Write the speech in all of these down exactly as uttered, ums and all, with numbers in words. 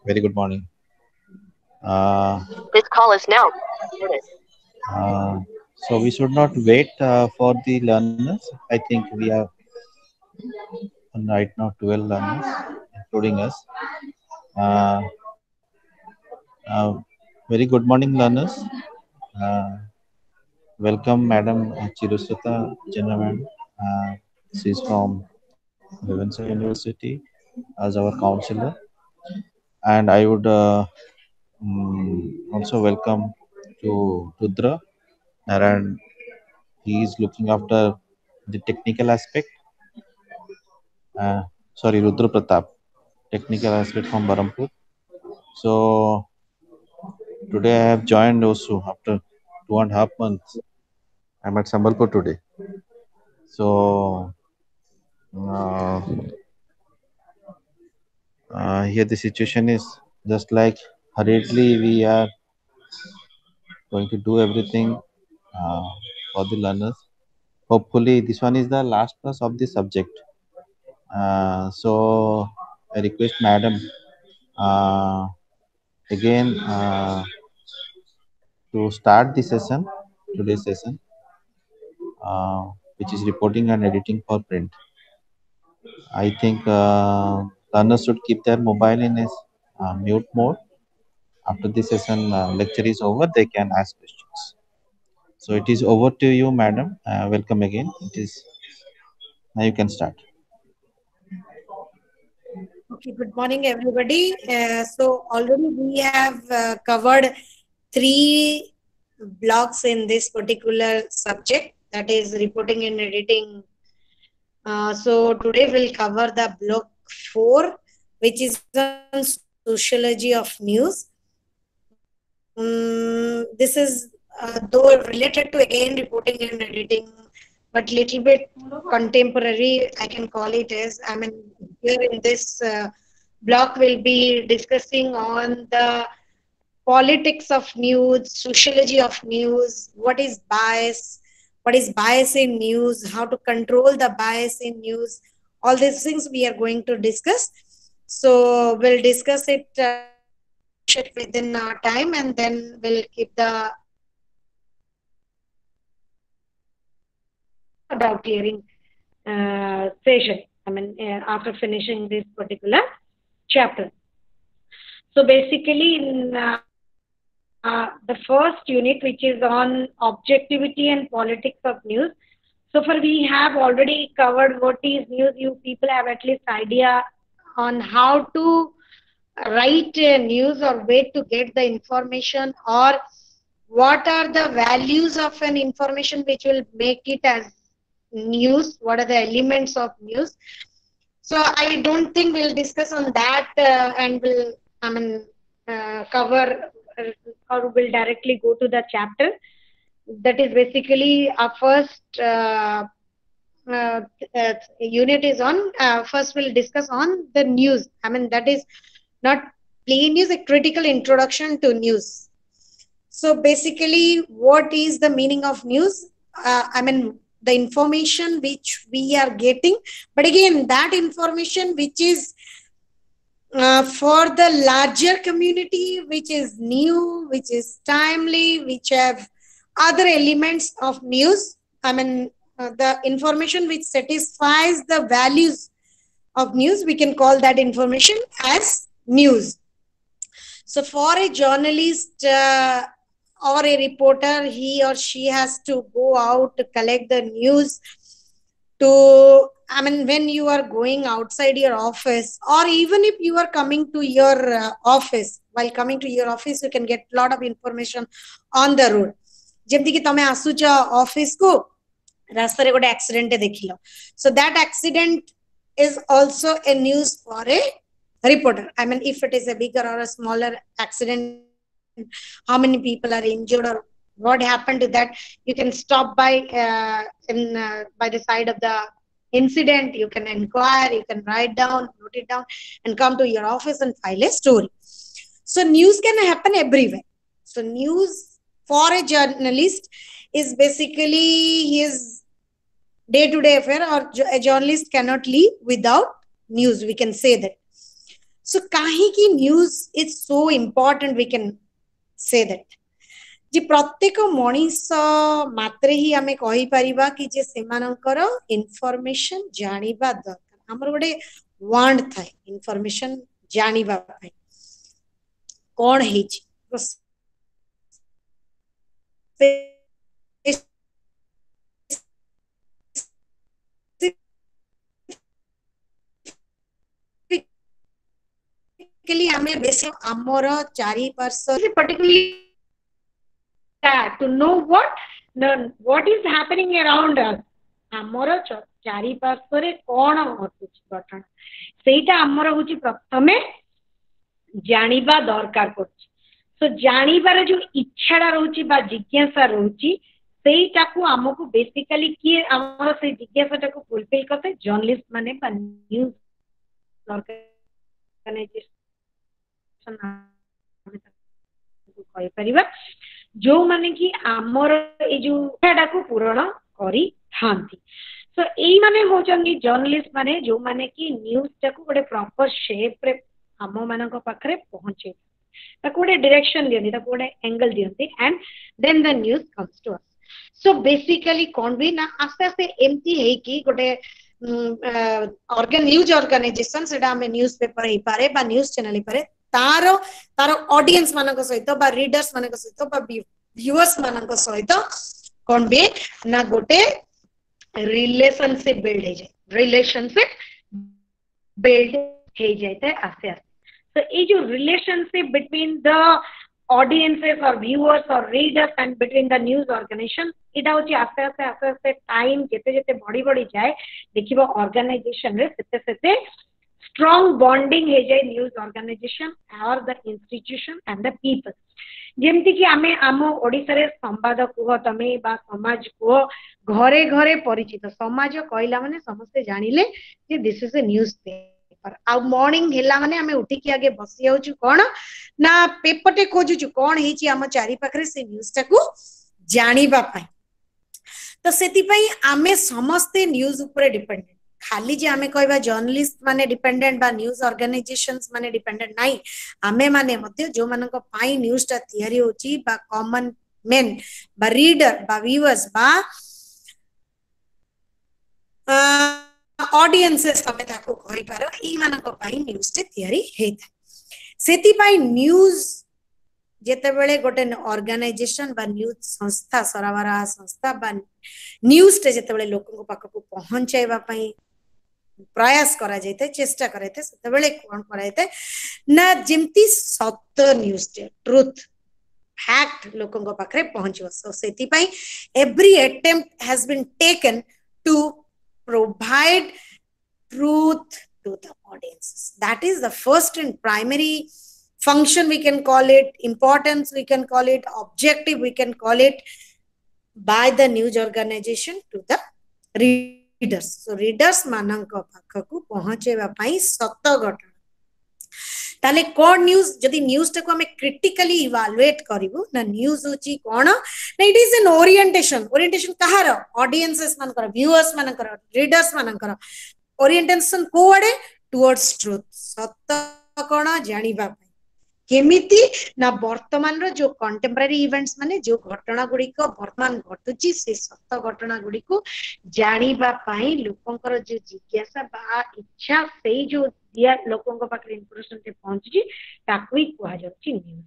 Very good morning. Uh, This call is now. uh, so we should not wait uh, for the learners. I think we have right now twelve learners, including us. Uh, uh, Very good morning, learners. Uh, Welcome, Madam Chirusata Jennaman. Uh, she is from Vivensar University as our counselor, and I would uh, mm, also welcome to Rudra Narayan. He is looking after the technical aspect. Uh, Sorry, Rudra Pratap, technical aspect from Barampur. So today I have joined also after two and a half months. I'm at Sambalpur today. So uh, uh, here the situation is just like hurriedly we are going to do everything uh, for the learners. Hopefully, this one is the last class of the subject. Uh, so I request Madam uh, again uh, to start the session, today's session, uh, which is reporting and editing for print. I think uh, learners should keep their mobile in a uh, mute mode. After the session uh, lecture is over, they can ask questions. So it is over to you, Madam. Uh, welcome again. It is now you can start. Okay, good morning, everybody. Uh, so already we have uh, covered three blocks in this particular subject, that is reporting and editing. Uh, so today we'll cover the block four, which is on sociology of news. Um, this is uh, though related to again reporting and editing, but little bit contemporary, I can call it as. I mean, here in this uh, block we'll be discussing on the politics of news, sociology of news, what is bias, what is bias in news, how to control the bias in news. All these things we are going to discuss. So we'll discuss it, uh, we'll finish it within our time, and then we'll keep the doubt clearing uh, session. I mean, uh, after finishing this particular chapter. So basically, in uh, the first unit, which is on objectivity and politics of news. So far, we have already covered what is news. You people have at least idea on how to write a news or where to get the information, or what are the values of an information which will make it as news, what are the elements of news. So I don't think we'll discuss on that, uh, and we'll, I mean, uh, cover uh, or will directly go to the chapter. That is basically our first uh, uh, uh, unit is on. Uh, first, we'll discuss on the news. I mean, that is not plain news, a critical introduction to news. So basically, what is the meaning of news? Uh, I mean, the information which we are getting, but again, that information which is uh, for the larger community, which is new, which is timely, which have other elements of news. I mean, uh, the information which satisfies the values of news, we can call that information as news. So for a journalist uh, or a reporter, he or she has to go out to collect the news. To, I mean, when you are going outside your office, or even if you are coming to your uh, office, while coming to your office, you can get a lot of information on the road. ଯେମିତିକି ତମେ ଆସୁଛ ଅଫିସକୁ, ରାସ୍ତାରେ ଗୋଟେ accident ଦେଖିଲ, so that accident is also a news for a reporter. I mean, if it is a bigger or a smaller accident, how many people are injured or what happened to that, you can stop by uh, in uh, by the side of the incident. You can inquire, you can write down, note it down, and come to your office and file a story. So news can happen everywhere. So news for a journalist is basically his day-to-day affair, or a journalist cannot live without news, we can say that. So kahi news is so important, we can say that जे प्रत्येक मनीष मात्रे ही आमे कहि परिबा कि जे सेमानकर information जानिबा दरकार हमर गोटे want थाए information जानिबा पई कोन हेछि के लिए हमें बेसिक हमर चारि पार्श्व particularly to know what no, what is happening around us हमर चारि पार्श्व रे कोन होतुछि घटना सेटा हमर होछि प्रथमे जानिबा दरकार पड़छि सो जानिबार जो इच्छाडा रहउछि बा जिज्ञासा रहउछि सेटाकू हमकू बेसिकली कि हमर से जिज्ञासाटाकू फुलफिल करते जर्नलिस्ट माने बा न्यूज ऑर्गेनाइजेशन कहि परिबा जो माने कि आमर ए जो इच्छाडा को पूर्ण करी थांती सो एई माने होचंगी जर्नलिस्ट माने जो माने कि न्यूज टाकू गोटे प्रॉपर शेप रे हम मानक पाखरे पहुंचे ताको गोटे डायरेक्शन दियंती ताको गोटे एंगल दियंती and then the news comes to us so basically कोन भी ना आस्ते आस्ते एमती है कि गोटे ऑर्गन न्यूज ऑर्गेनाइजेशन सेटा हमें न्यूज पेपर हे पारे बा न्यूज चैनल हे पारे तारो तारो ऑडियंस मानक सहित बा रीडर्स मानक सहित बा व्यूअर्स मानक सहित कोन बे ना गोटे रिलेशनशिप बिल्ड हे जाय रिलेशनशिप बिल्ड हे जायते आस्ते आस्ते so ए जो रिलेशनशिप बिटवीन द ऑडियंसेस और व्यूअर्स और readers and between the news organization इटा होची आस्ते आस्ते आस्ते आस्ते टाइम जेते जेते बड़ी बड़ी जाए देखिबो ऑर्गेनाइजेशन रे सेते सेते strong bonding हे जाय न्यूज ऑर्गेनाइजेशन और the institution and the people जेमति कि आमे आम ओडिसा रे संवाद कुह तमे बा समाज को घरे घरे परिचित समाज कहला माने समस्त जानिले जे this is a newspaper आ मॉर्निंग हेला माने आमे उठी कि आगे बसी जाउछु कोन ना पेपर टे खोजुछु कोन हेची आम चारि पाखरे से न्यूज टाकू जानिबा पई तो सेति पई आमे समस्त न्यूज ऊपर डिपेंडेंट खाली जे आमे कहबा जर्नलिस्ट माने डिपेंडेंट बा न्यूज ऑर्गेनाइजेशंस माने डिपेंडेंट नाही आमे माने मध्य जो मानक पाई न्यूज ता तयारी होची बा कॉमन मेन बा रीडर बा व्यूअर्स बा ऑडियंसेस तमे ताको कहि पारो ई मानक पाई न्यूज ते तयारी हेता सेति पाई न्यूज जेते बेले गोटे ऑर्गेनाइजेशन बा न्यूज संस्था सरबराह संस्था बा न्यूज ते जेते बेले लोकन पाख को पहुंचाइबा पई प्रयास करा जायते चेष्टा करते सेते बेले कोन करायते ना जेमती सत्य न्यूज टे ट्रुथ फैक्ट लोकन पाखरे पहुंचो सो सेति पई every attempt has been taken to provide truth to the audiences that is the first and primary function we can call it importance we can call it objective we can call it by the news organization to the readers so readers manank pakhku pahuncheba pai satta घटना ताले कोन news जदी news टाको हमें critically evaluate करिवो ना news होची कोन ना it is an orientation orientation कहार ऑडियंसेस मानकर व्यूअर्स मानकर रीडर्स मानकर ओरिएंटेशन कोआडे टुवर्ड्स ट्रुथ सत्य कोन जानिबा केमिति ना वर्तमान रो जो कंटेम्पररी इवेंट्स माने जो घटना गुडी को वर्तमान घटुची से सत्य घटना गुडी को जानिबा पई लोकंकर जो जिज्ञासा बा इच्छा सेई जो दिया लोकंक पाखरे इंफॉर्मेशन ते पहुंची ताकui कुहा जाउची न्यूज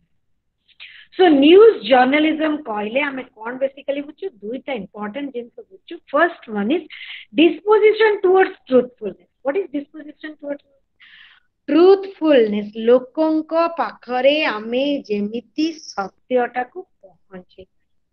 सो न्यूज जर्नलिज्म कहले हमें कोन बेसिकली बुझु दुईटा इंपोर्टेंट जिंस बुझु first one is disposition towards truthfulness what is disposition towards truthfulness लोकंक पाखरे आमे जेमिति सत्यटा को पहुंचे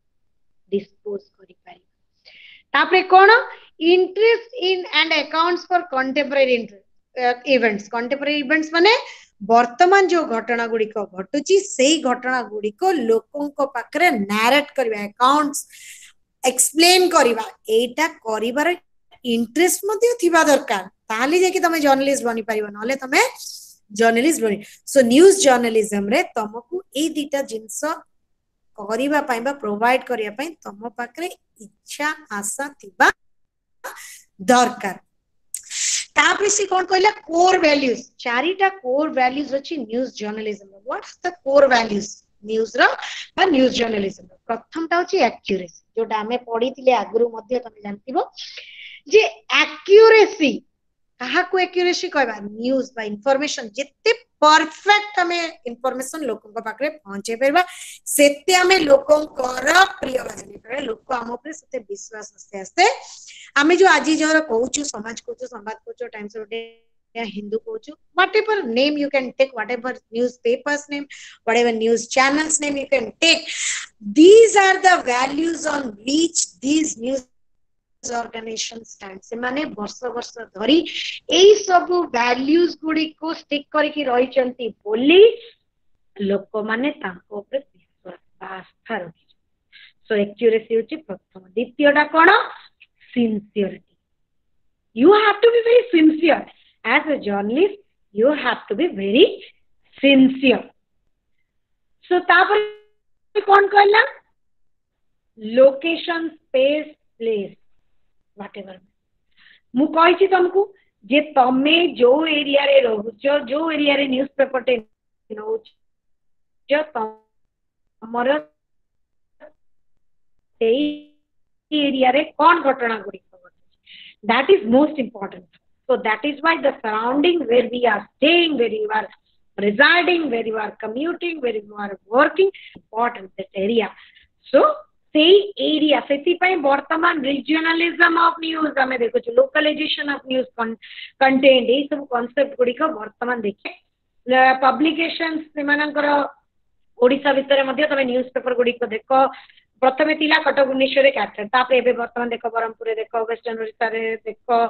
डिस्पोज करि पारि तापरे कोन interest in and accounts for contemporary events contemporary events माने वर्तमान जो घटना गुडी को घटुची सेही घटना गुडी को लोकंक पाखरे नैरेट करबा अकाउंट्स एक्सप्लेन करबा एटा करिबार इंटरेस्ट मते थिबा दरकार ताली जे कि तमे जर्नलिस्ट बनि परिबो नले तमे जर्नलिस्ट बनि सो न्यूज जर्नलिज्म रे तमकु ए दिटा जिंस करिबा पाइबा प्रोवाइड करिया पई तम पाखरे इच्छा आशा थिबा दरकार तापर से कौन कहला कोर वैल्यूज चारिटा कोर वैल्यूज अछि news journalism what is the core values news रो बा न्यूज जर्नलिज्म प्रथम ता अछि एक्यूरेसी जोटा हमें पढी थिले आगरु मध्ये तमे जानथिबो जे एक्यूरेसी कहा को एक्यूरेसी कहबा न्यूज बा इंफॉर्मेशन जत्ते परफेक्ट हमें इंफॉर्मेशन लोकन को पाखरे पहुंचे परबा सेते हमें लोकन कर प्रिय बाजनी करे लोक हम ऊपर सेते विश्वास आस्ते आस्ते हमें जो आज जरा कहूछु समाज कहूछु संवाद कहूछु टाइम्स ऑफ इंडिया हिंदू कहूछु whatever name you can take whatever newspapers name whatever news channels name you can take these are the values on which these news organization stand से माने वर्ष वर्ष धरी एई सब वैल्यूज गुडी को स्टिक करके रही चंती बोली लोक माने तांको ऊपर विश्वास आस्था रखि सो एक्यूरेसी होची प्रथम द्वितीयटा कोन sincerity you have to be very sincere as a journalist you have to be very sincere so तापर कोन कहला लोकेशन स्पेस प्लेस व्हाटएवर मु कहि छी तुमको जे तमे जो एरिया रे रहउछो जो एरिया रे न्यूज़पेपर टे नउछ जो तमर एई एरिया रे कोन घटना गुडी घटुछ that is most important so that is why the surrounding where we are staying where you are residing where you are commuting where you are working important that area so say area सेति पई वर्तमान regionalism of news हमें देखो छ localization of news content ए सब concept गुडी को वर्तमान देखे पब्लिकेशंस सेमानकर ओडिसा भीतर मध्ये तमे न्यूज़पेपर गुडी को देखो प्रथमे तिला कटक भुवनेश्वर रे कैप्चर तापर एबे वर्तमान देखो बरहमपुर रे देखो वेस्टर्न ओडिसा रे देखो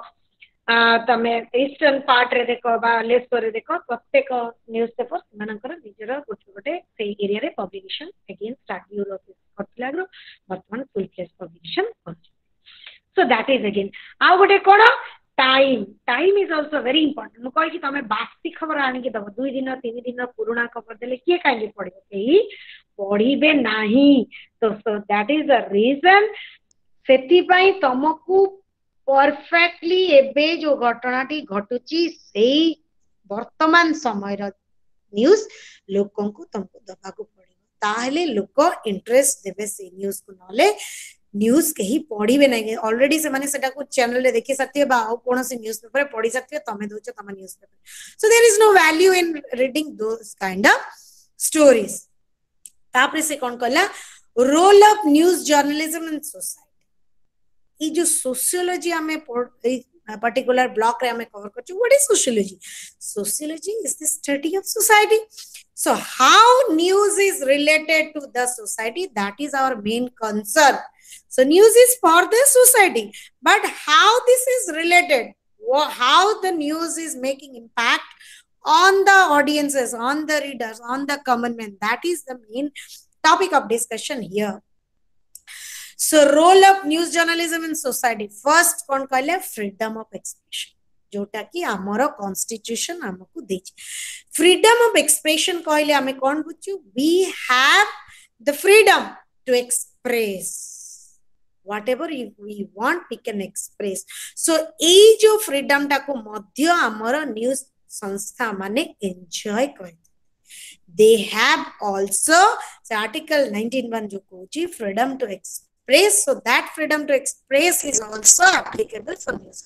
तमे ईस्टर्न पार्ट रे देखो बालेश्वर रे देखो प्रत्येक न्यूज़पेपर सेमानकर निजर गोटे गोटे से एरिया रे पब्लिकेशन अगेन स्टार्ट यूरोप करथिला ग्रो वर्तमान फुल फ्लेज पब्लिकेशन करछि सो दैट इज अगेन आ गोटे कोन time time is also very important मु कहि कि तमे बासी खबर आनि के दबो दुई दिन तीन दिन पुराना खबर देले के काइले पढिबो केही पढिबे नाही तो so that is the reason सेति पई तमकू परफेक्टली एबे जो घटनाटी घटुची सेही वर्तमान समय र न्यूज लोकन को तुमको दबा को पड़िबो ताहले लोक इंटरेस्ट देबे से न्यूज को नले न्यूज कहीं पढ़िबे नहीं ऑलरेडी से माने सेटा को चैनल रे देखि सकते बा कोन से न्यूज़पेपर पढ़ी सकते तमे दोछ तमे newspaper so there is no value in reading those kind of stories तापर से कोन कहला role of news journalism in society ई जो सोशियोलॉजी हमें पर्टिकुलर ब्लॉक रे हमें कवर करछु what is sociology sociology is the study of society so how news is related to the society that is our main concern so news is for the society but how this is related how the news is making impact on the audiences on the readers on the common man that is the main topic of discussion here so role of news journalism in society first kon kale freedom of expression जोटा कि हमरो constitution हमको देछि freedom of expression कहले हमें कोन बुझू we have the freedom to express whatever we want we can express so ए जो फ्रीडम टा को मध्य हमरो न्यूज़ संस्था माने एन्जॉय कर they have also article nineteen one जो कोची freedom to express so that freedom to express is also applicable for news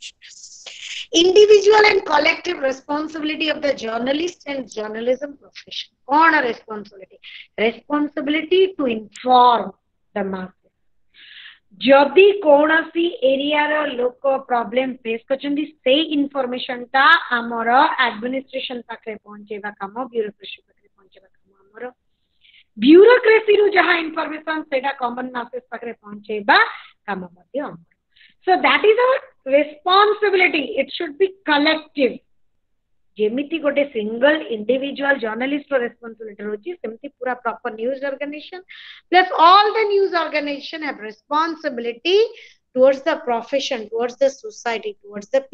individual and collective responsibility of the journalist and journalism profession कौन responsibility responsibility to inform the masses जदि कोनसी area रो लोक problem face करछन्ती से information ता हमर administration पाखरे पहुंचेबा काम bureaucracy पाखरे पहुंचेबा काम हमर ब्यूरोक्रेसी रो जहां इंफॉर्मेशन सेटा कॉमन मासेस पाखरे पहुंचेबा काम मध्ये हमर so that is our responsibility it should be collective जेमिति गोटे सिंगल इंडिविजुअल जर्नलिस्ट रो रेस्पोंसिबिलिटी होची सेमति पूरा proper news organization plus all the news organization have responsibility towards the profession towards the society towards the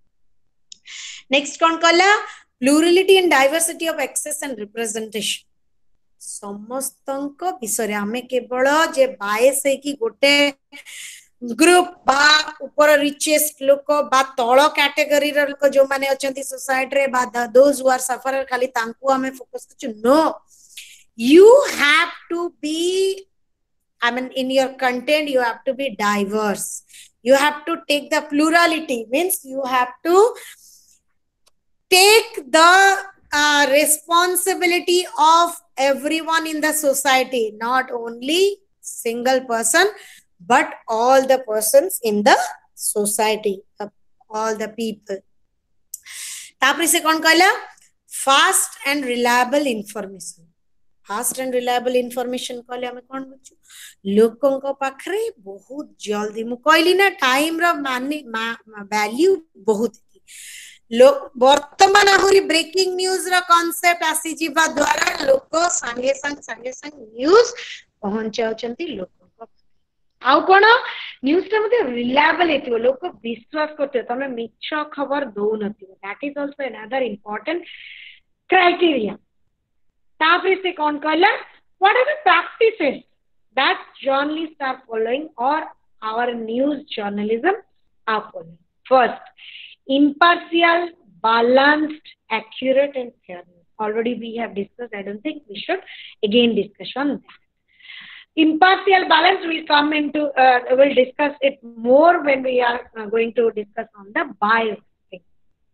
people next कोन कहला plurality and diversity of access and representation समस्तंक विषय रे हमें केवल जे बायस है कि गोटे ग्रुप बा ऊपर रिचेस्ट लोक बा तळ कैटेगरी रो लोक जो माने अछंती सोसाइटी रे बा दोज हु आर सफरर खाली तांकू हमें फोकस करछु no you have to be I mean in your content you have to be diverse you have to take the plurality means you have to take the uh, responsibility of everyone in the society not only single person but all the persons in the society all the people तापरे से कौन कहला fast and reliable information fast and reliable information कहले हमें कौन बुझु लोकन को पाखरे बहुत जल्दी मु कहली ना टाइम रो माने वैल्यू बहुत लोक वर्तमान आहुरी ब्रेकिंग न्यूज रो कांसेप्ट आसी जीवा द्वारा लोक संगे संग संगे संग न्यूज पहुंचाउचंती लोकन को आउ कोन न्यूज रे मते रिलायबल हेतिबो लोक विश्वास करते तमे मिछ खबर दो नथिबो that is also another important criteria तापरे से कौन कहला what are the practices that journalists are following or our news journalism are following first impartial balanced accurate and fair already we have discussed I don't think we should again discuss on that impartial balance will come into uh, we'll discuss it more when we are uh, going to discuss on the bias thing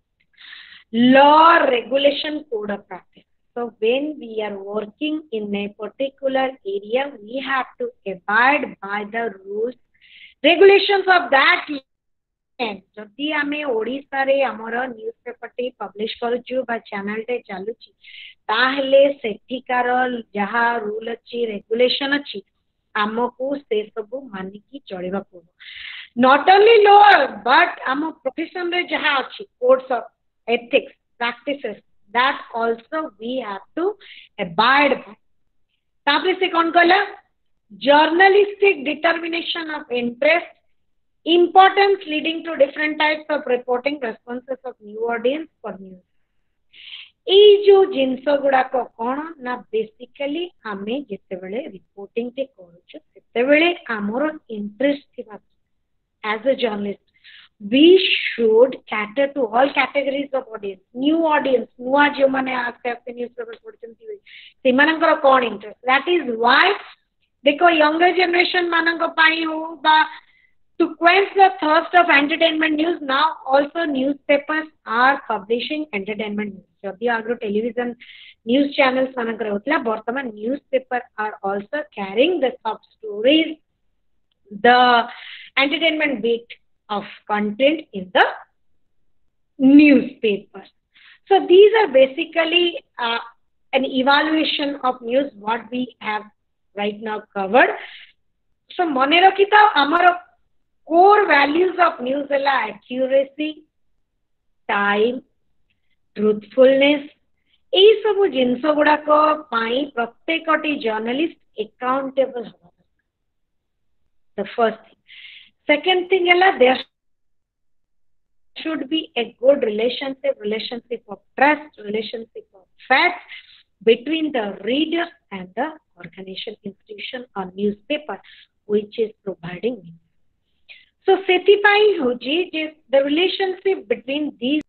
law regulation code of practice. So when we are working in a particular area, we have to abide by the rules, regulations of that land. जदि आमे ओडिसा रे हमरो newspaper टे publish करूछु बा channel टे चालुची ताहले सेठिकार जहा rule अछि रेगुलेशन अछि हमको से सब मानि की चलेबा पड़ो not only law but हम प्रोफेशन रे जहा अछि codes of ethics practices that also we have to abide by तापरे से कौन कहला journalistic determination of interest importance leading to different types of reporting responses of new audience for news ए जो जिंस गुडा को कोन ना बेसिकली हमें जते बेले रिपोर्टिंग ते करूछ तते बेले हमरो इंटरेस्ट थिबा as a journalist we should cater to all categories of audience new audience nuwa je mane aste aste newspaper पढचंती सेमानकर कोन इंटरेस्ट that is why देखो younger generation मानक पाई हो बा to quench the thirst of entertainment news now also newspapers are publishing entertainment news जदि आगरो television news channels मानकर होतला वर्तमान newspaper are also carrying the top stories the entertainment bit of content in the newspaper. So these are basically uh, an evaluation of news what we have right now covered. So mone rakhita amaro core values of news la accuracy time truthfulness ei sabu jinso guda ko pai pratekoti journalist accountable hoba the first thing. Second thing is there should be a good relationship, relationship of trust, relationship of facts between the reader and the organization, institution or newspaper which is providing news. So, sethipai hoji the relationship between these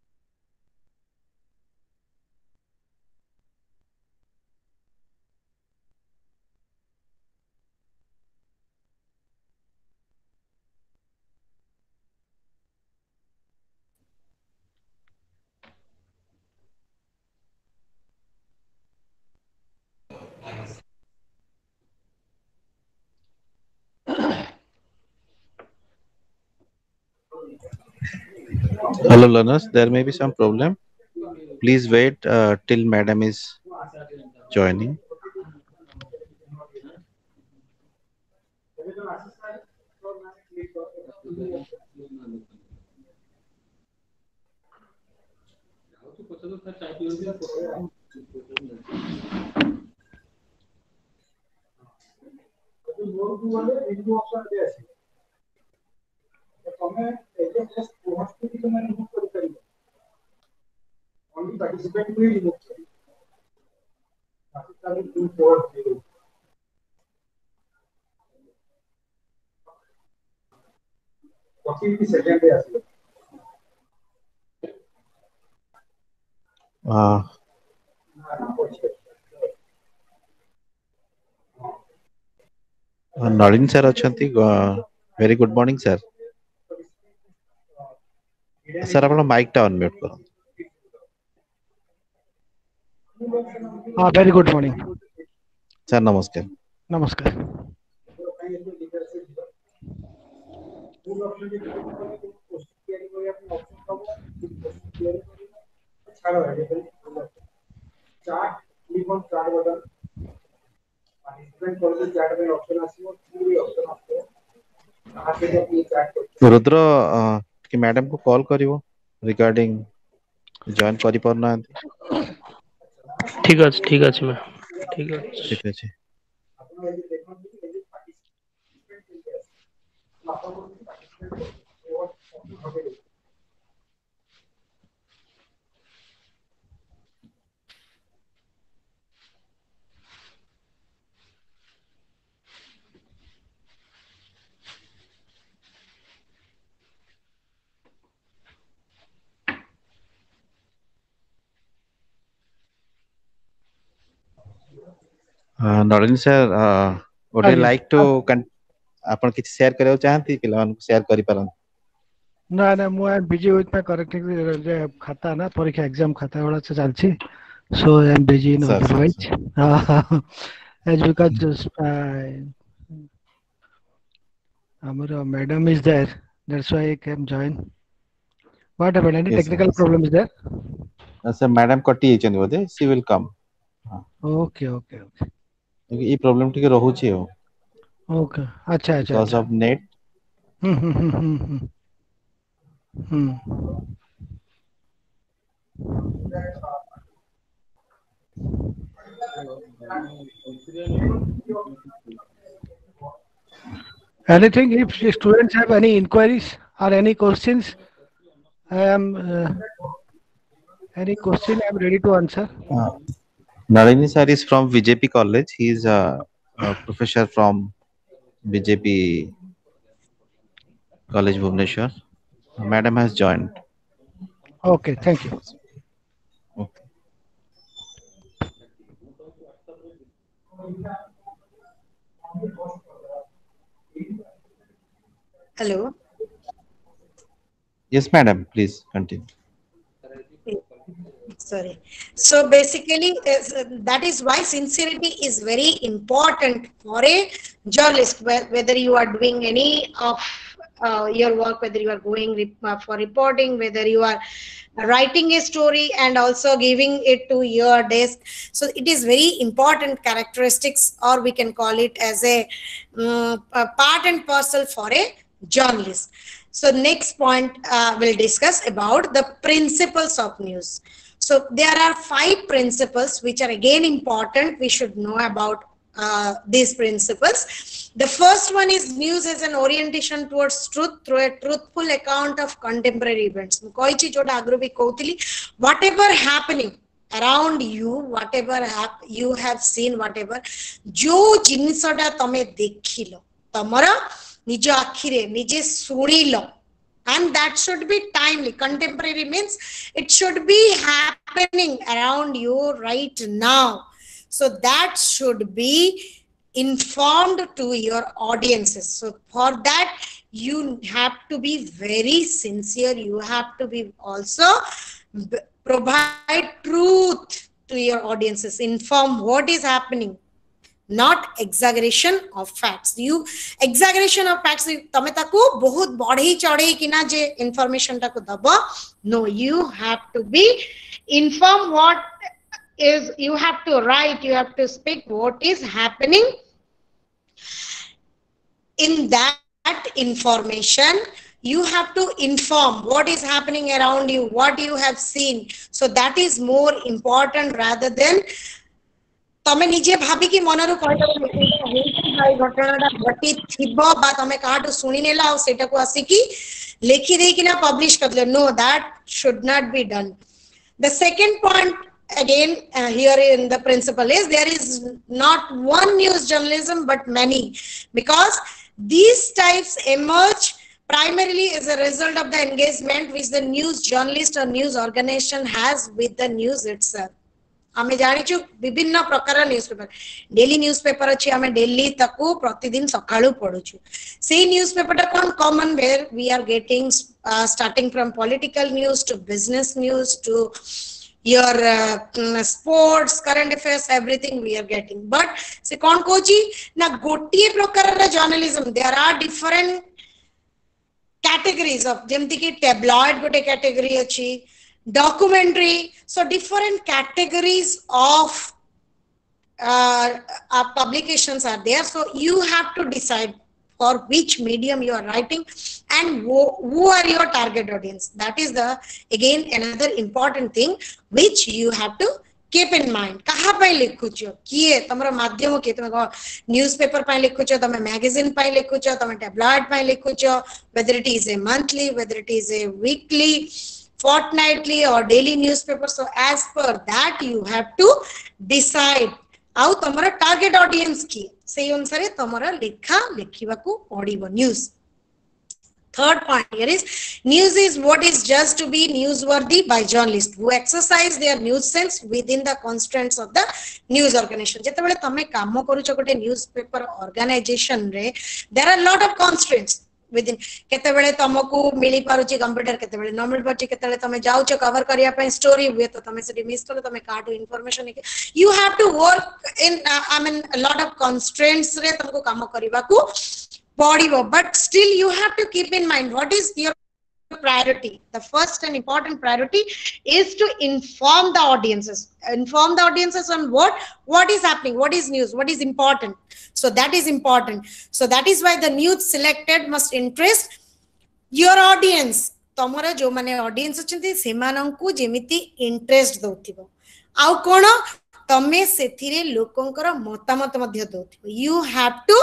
Hello learners, there may be some problem. Please wait uh, till madam is joining. Only participant will remove two four zero. ଅଛି second day ଆସିବ uh, Nalin sir achanti. uh, very good morning sir. Sir apna mic ta unmute karo. Ah, very good morning. Sir namaskar. Namaskar. Chat click on chat button participant कर दे chart में option आसीबो पूरी option आसीबो कहां से अपनी chat कर Rudra uh, कि madam को कॉल करिवो रिगार्डिंग जॉइन करि परना. ठीक अछि ठीक अछि मैं ठीक अछि ठीक अछि. ଆପଣ ଏଠି ଦେଖନ୍ତୁ ଏଠି ପାର୍ଟିସିପେଣ୍ଟ କେମିତି ଆସିବ ଆପଣଙ୍କୁ participant uh, Nalin sir uh, would Ah, you yes. like to con- ଆପଣ କିଛି ସେୟାର କରିବାକୁ ଚାହାନ୍ତି ପିଲାମାନଙ୍କୁ ସେୟାର କରିପାରନ୍ତି. No, no, I am busy with my correcting the khata na parikha exam khata wala se chalchi. So I am busy in Sir, other sir, ways. As because just uh, our madam is there, that's why I can join. What happened? Any yes technical sir. problem is there? sir madam कटि ଯାଇଛନ୍ତି बोधे she will come. Okay, okay, okay. ये problem ଟିକେ ରହୁଛି ଆଉ Okay. Acha, acha, because acha. of net. Hmm, hmm, hmm, hmm, hmm. Hmm. Anything, if the students have any inquiries or any questions, I am uh, any question I am ready to answer. uh, Nalini sir is from V J P college. He is a, a professor from V J P college Bhubaneswar. Madam has joined. Okay, thank you. Okay. Hello. Yes madam, please continue. Sorry. So basically, is- that is why sincerity is very important for a journalist. whe- Whether you are doing any of uh, your work, whether you are going re- uh, for reporting, whether you are writing a story and also giving it to your desk. So it is very important characteristics, or we can call it as a, um, a part and parcel for a journalist. So next point uh, we'll discuss about the principles of news. So there are five principles which are again important. We should know about uh, these principles. The first one is news as an orientation towards truth through a truthful account of contemporary events. Whatever happening around you, whatever hap- you have seen, whatever, जो जिनिसटा तमे देखिलो, तमरा निज आखिरे निजे सुनिलो, and that should be timely. Contemporary means it should be happening around you right now. So that should be informed to your audiences. So for that, you have to be very sincere. You have to be also b- provide truth to your audiences, inform what is happening, not exaggeration of facts. You exaggeration of facts तमे ताकू बहुत बढ़ी चढ़ी किना जे information टाकू दबो. No, you have to be inform what is, you have to write, you have to speak what is happening in that information. You have to inform what is happening around you, what you have seen. So that is more important rather than तमे निजे भाभी की मनरु कहदबो भाई घटनाटा घटी थिबो बा तमे काहाटु सुनी नेला आ सेटा को आसी की लेखि देई किना पब्लिश कर दियो. No, that should not be done. The second point again uh, here in the principle is there is not one news journalism but many, because these types emerge primarily as a result of the engagement which the news journalist or news organization has with the news itself. आमे जानिछु विभिन्न प्रकार newspaper daily newspaper अछि आमे daily ताकू प्रतिदिन सकाळू पढुछु से न्यूज़पेपर कोन common where we are getting starting from political news to business news to your uh, sports current affairs everything we are getting but se kon kochi na gotiye prakarar journalism there are different categories of jemti ki tabloid gote category achi documentary so different categories of uh, uh, publications are there so you have to decide for which medium you are writing and who, who are your target audience that is the again another important thing which you have to keep in mind kaha pai likhucho kiye tamara madhyam ke tame newspaper pai likhucho tame magazine pai likhucho tame tabloid pai likhucho whether it is a monthly whether it is a weekly fortnightly or daily newspaper so as per that you have to decide आउ तमरा target audience की से अनुसार तमरा लेखा लेखिबाकू पड़िबो news third point here is news is what is just to be newsworthy by journalists who exercise their news sense within the constraints of the news organization jete bele tame काम करूछ गोटे newspaper organization रे there are lot of constraints within केते बेले तमको मिली पारुची computer केते बेले न मिल पारुची केते बेले तमे जाउछ कवर करिया पे स्टोरी हुए तो तमे से मिस कर तमे काटू information you have to work in uh, I mean a lot of constraints रे तमको काम करिबा को पड़िबो but still you have to keep in mind what is your priority the first and important priority is to inform the audiences inform the audiences on what what is happening what is news what is important so that is important so that is why the news selected must interest your audience तमरा जो माने audience अछंती सेमानंकु जेमिति interest दोथिबो आउ कोन तमे सेथिरे लोकंकर मतामत मध्य दोथिबो you have to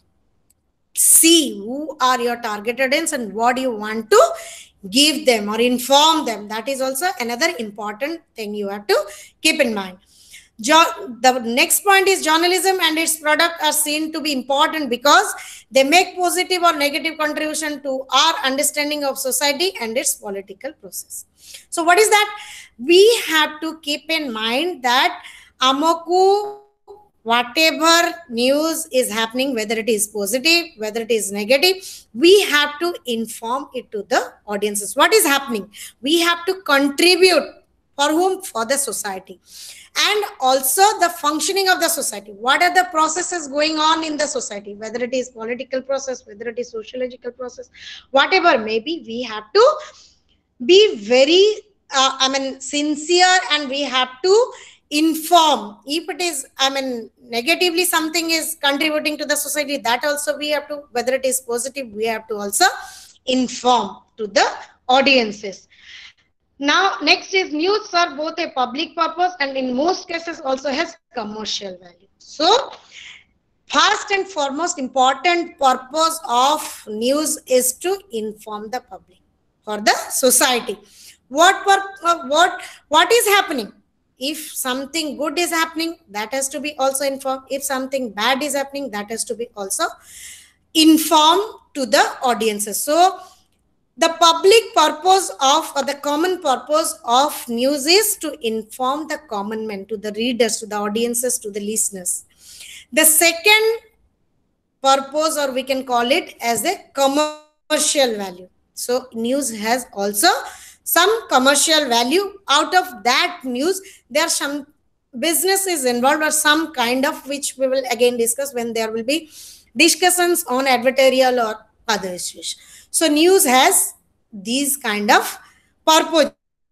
see who are your target audience and what you want to give them or inform them that is also another important thing you have to keep in mind. Jo- the next point is journalism and its product are seen to be important because they make positive or negative contribution to our understanding of society and its political process. So what is that? We have to keep in mind that amoku whatever news is happening, whether it is positive, whether it is negative, we have to inform it to the audiences. What is happening? We have to contribute for whom? For the society. And also the functioning of the society. What are the processes going on in the society? Whether it is political process, whether it is sociological process, whatever maybe, we have to be very, uh, I mean, sincere, and we have to inform. If it is, I mean, negatively something is contributing to the society, that also we have to, whether it is positive, we have to also inform to the audiences. Now, next is news are both a public purpose and in most cases also has commercial value. So, first and foremost important purpose of news is to inform the public for the society. What, what, what is happening? If something good is happening, that has to be also informed. If something bad is happening, that has to be also informed to the audiences. So, the public purpose of or the common purpose of news is to inform the common man, to the readers, to the audiences, to the listeners. The second purpose, or we can call it as a commercial value. So, news has also some commercial value. Out of that news, there are some business is involved or some kind of, which we will again discuss when there will be discussions on advertorial or other issues. So, news has these kind of purpose.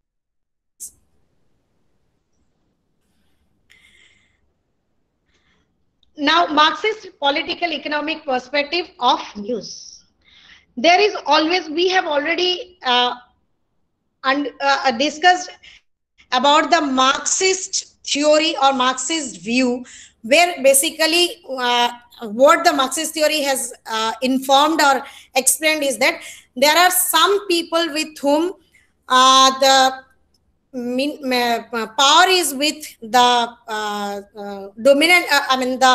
Now, Marxist political economic perspective of news. There is always, we have already uh, and uh, discussed about the Marxist theory or Marxist view, where basically uh, what the Marxist theory has uh, informed or explained is that there are some people with whom uh, the mean, uh, power is with the uh, uh, dominant, uh, I mean the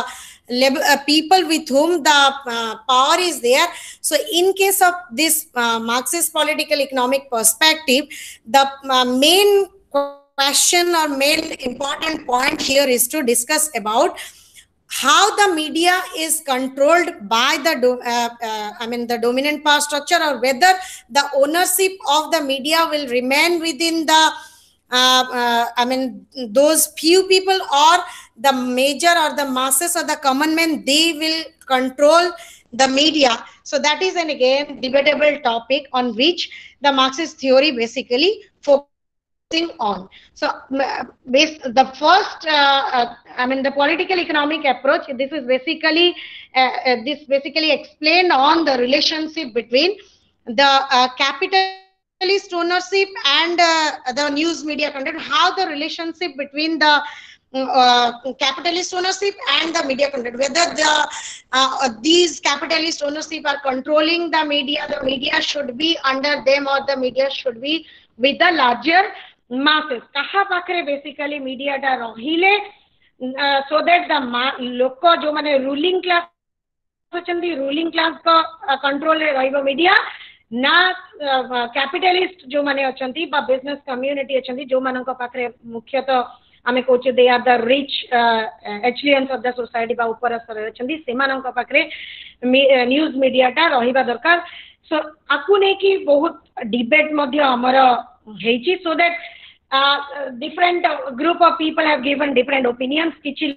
uh, people with whom the uh, power is there. So in case of this uh, Marxist political economic perspective, the uh, main question or main important point here is to discuss about how the media is controlled by the uh, uh, I mean the dominant power structure, or whether the ownership of the media will remain within the uh, uh, I mean those few people, or the major or the masses or the common men, they will control the media. So that is an again debatable topic on which the Marxist theory basically focuses on. So this, the first uh, uh, I mean the political economic approach, this is basically uh, uh, this basically explained on the relationship between the uh, capitalist ownership and uh, the news media content, how the relationship between the uh, capitalist ownership and the media content, whether the uh, these capitalist ownership are controlling the media, the media should be under them, or the media should be with the larger masses. kaha pakhre basically media ta rahile uh, so that the loko jo mane ruling class achandi, ruling class ko uh, control re rahibo media na uh, capitalist jo mane achandi ba business community achandi jo mananko pakhre mukhyato ame koche they are the rich uh, echelons of the society ba upara sare achandi semananko pakhre news media ta rahiba darkar. So aku neki bahut debate madhya amara heichi, so that uh, different uh, group of people have given different opinions. Kichi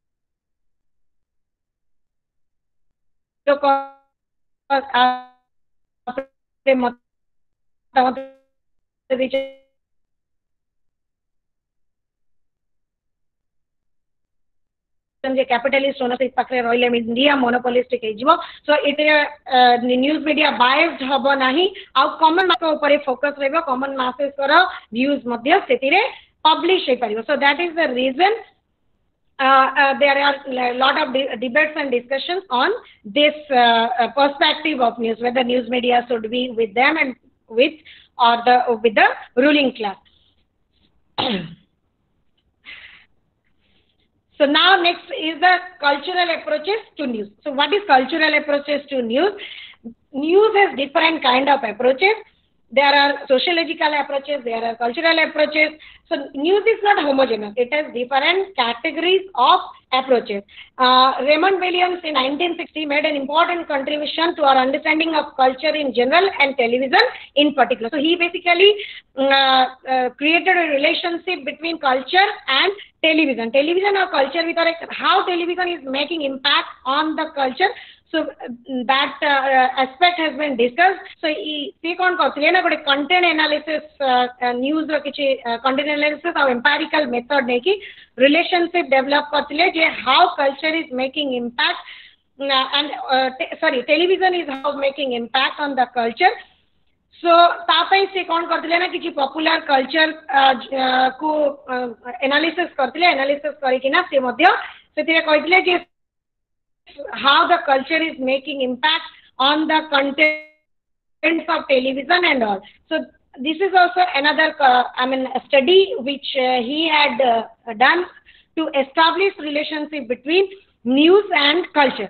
capitalist ownership pakre roile media monopolistic hejibo. So it uh, news media biased hobo nahi, au common mass upare focus rehbo, common masses kara views madhya setire publish he paribo. So that is the reason uh, uh, there are a lot of de debates and discussions on this uh, uh, perspective of news, whether news media should be with them and with or the with the ruling class. So now next is the cultural approaches to news. So what is cultural approaches to news? News has different kind of approaches. There are sociological approaches, there are cultural approaches. So news is not homogeneous. It has different categories of approaches. Uh, Raymond Williams in nineteen sixty made an important contribution to our understanding of culture in general and television in particular. So he basically uh, uh, created a relationship between culture and television. Television or culture, with how television is making impact on the culture. So that uh, aspect has been discussed. So he kon kartile na gote content analysis uh, uh, news ro kichi uh, content analysis or empirical method neki relationship develop kartile je how culture is making impact uh, and uh, sorry television is how making impact on the culture. So तापाई से कौन करते ना कि popular culture को analysis करते analysis करिकि ना से मध्य सेतिरे कहितले जे how the culture is making impact on the contents of television and all. So this is also another uh, I mean a study which uh, he had uh, done to establish relationship between news and culture.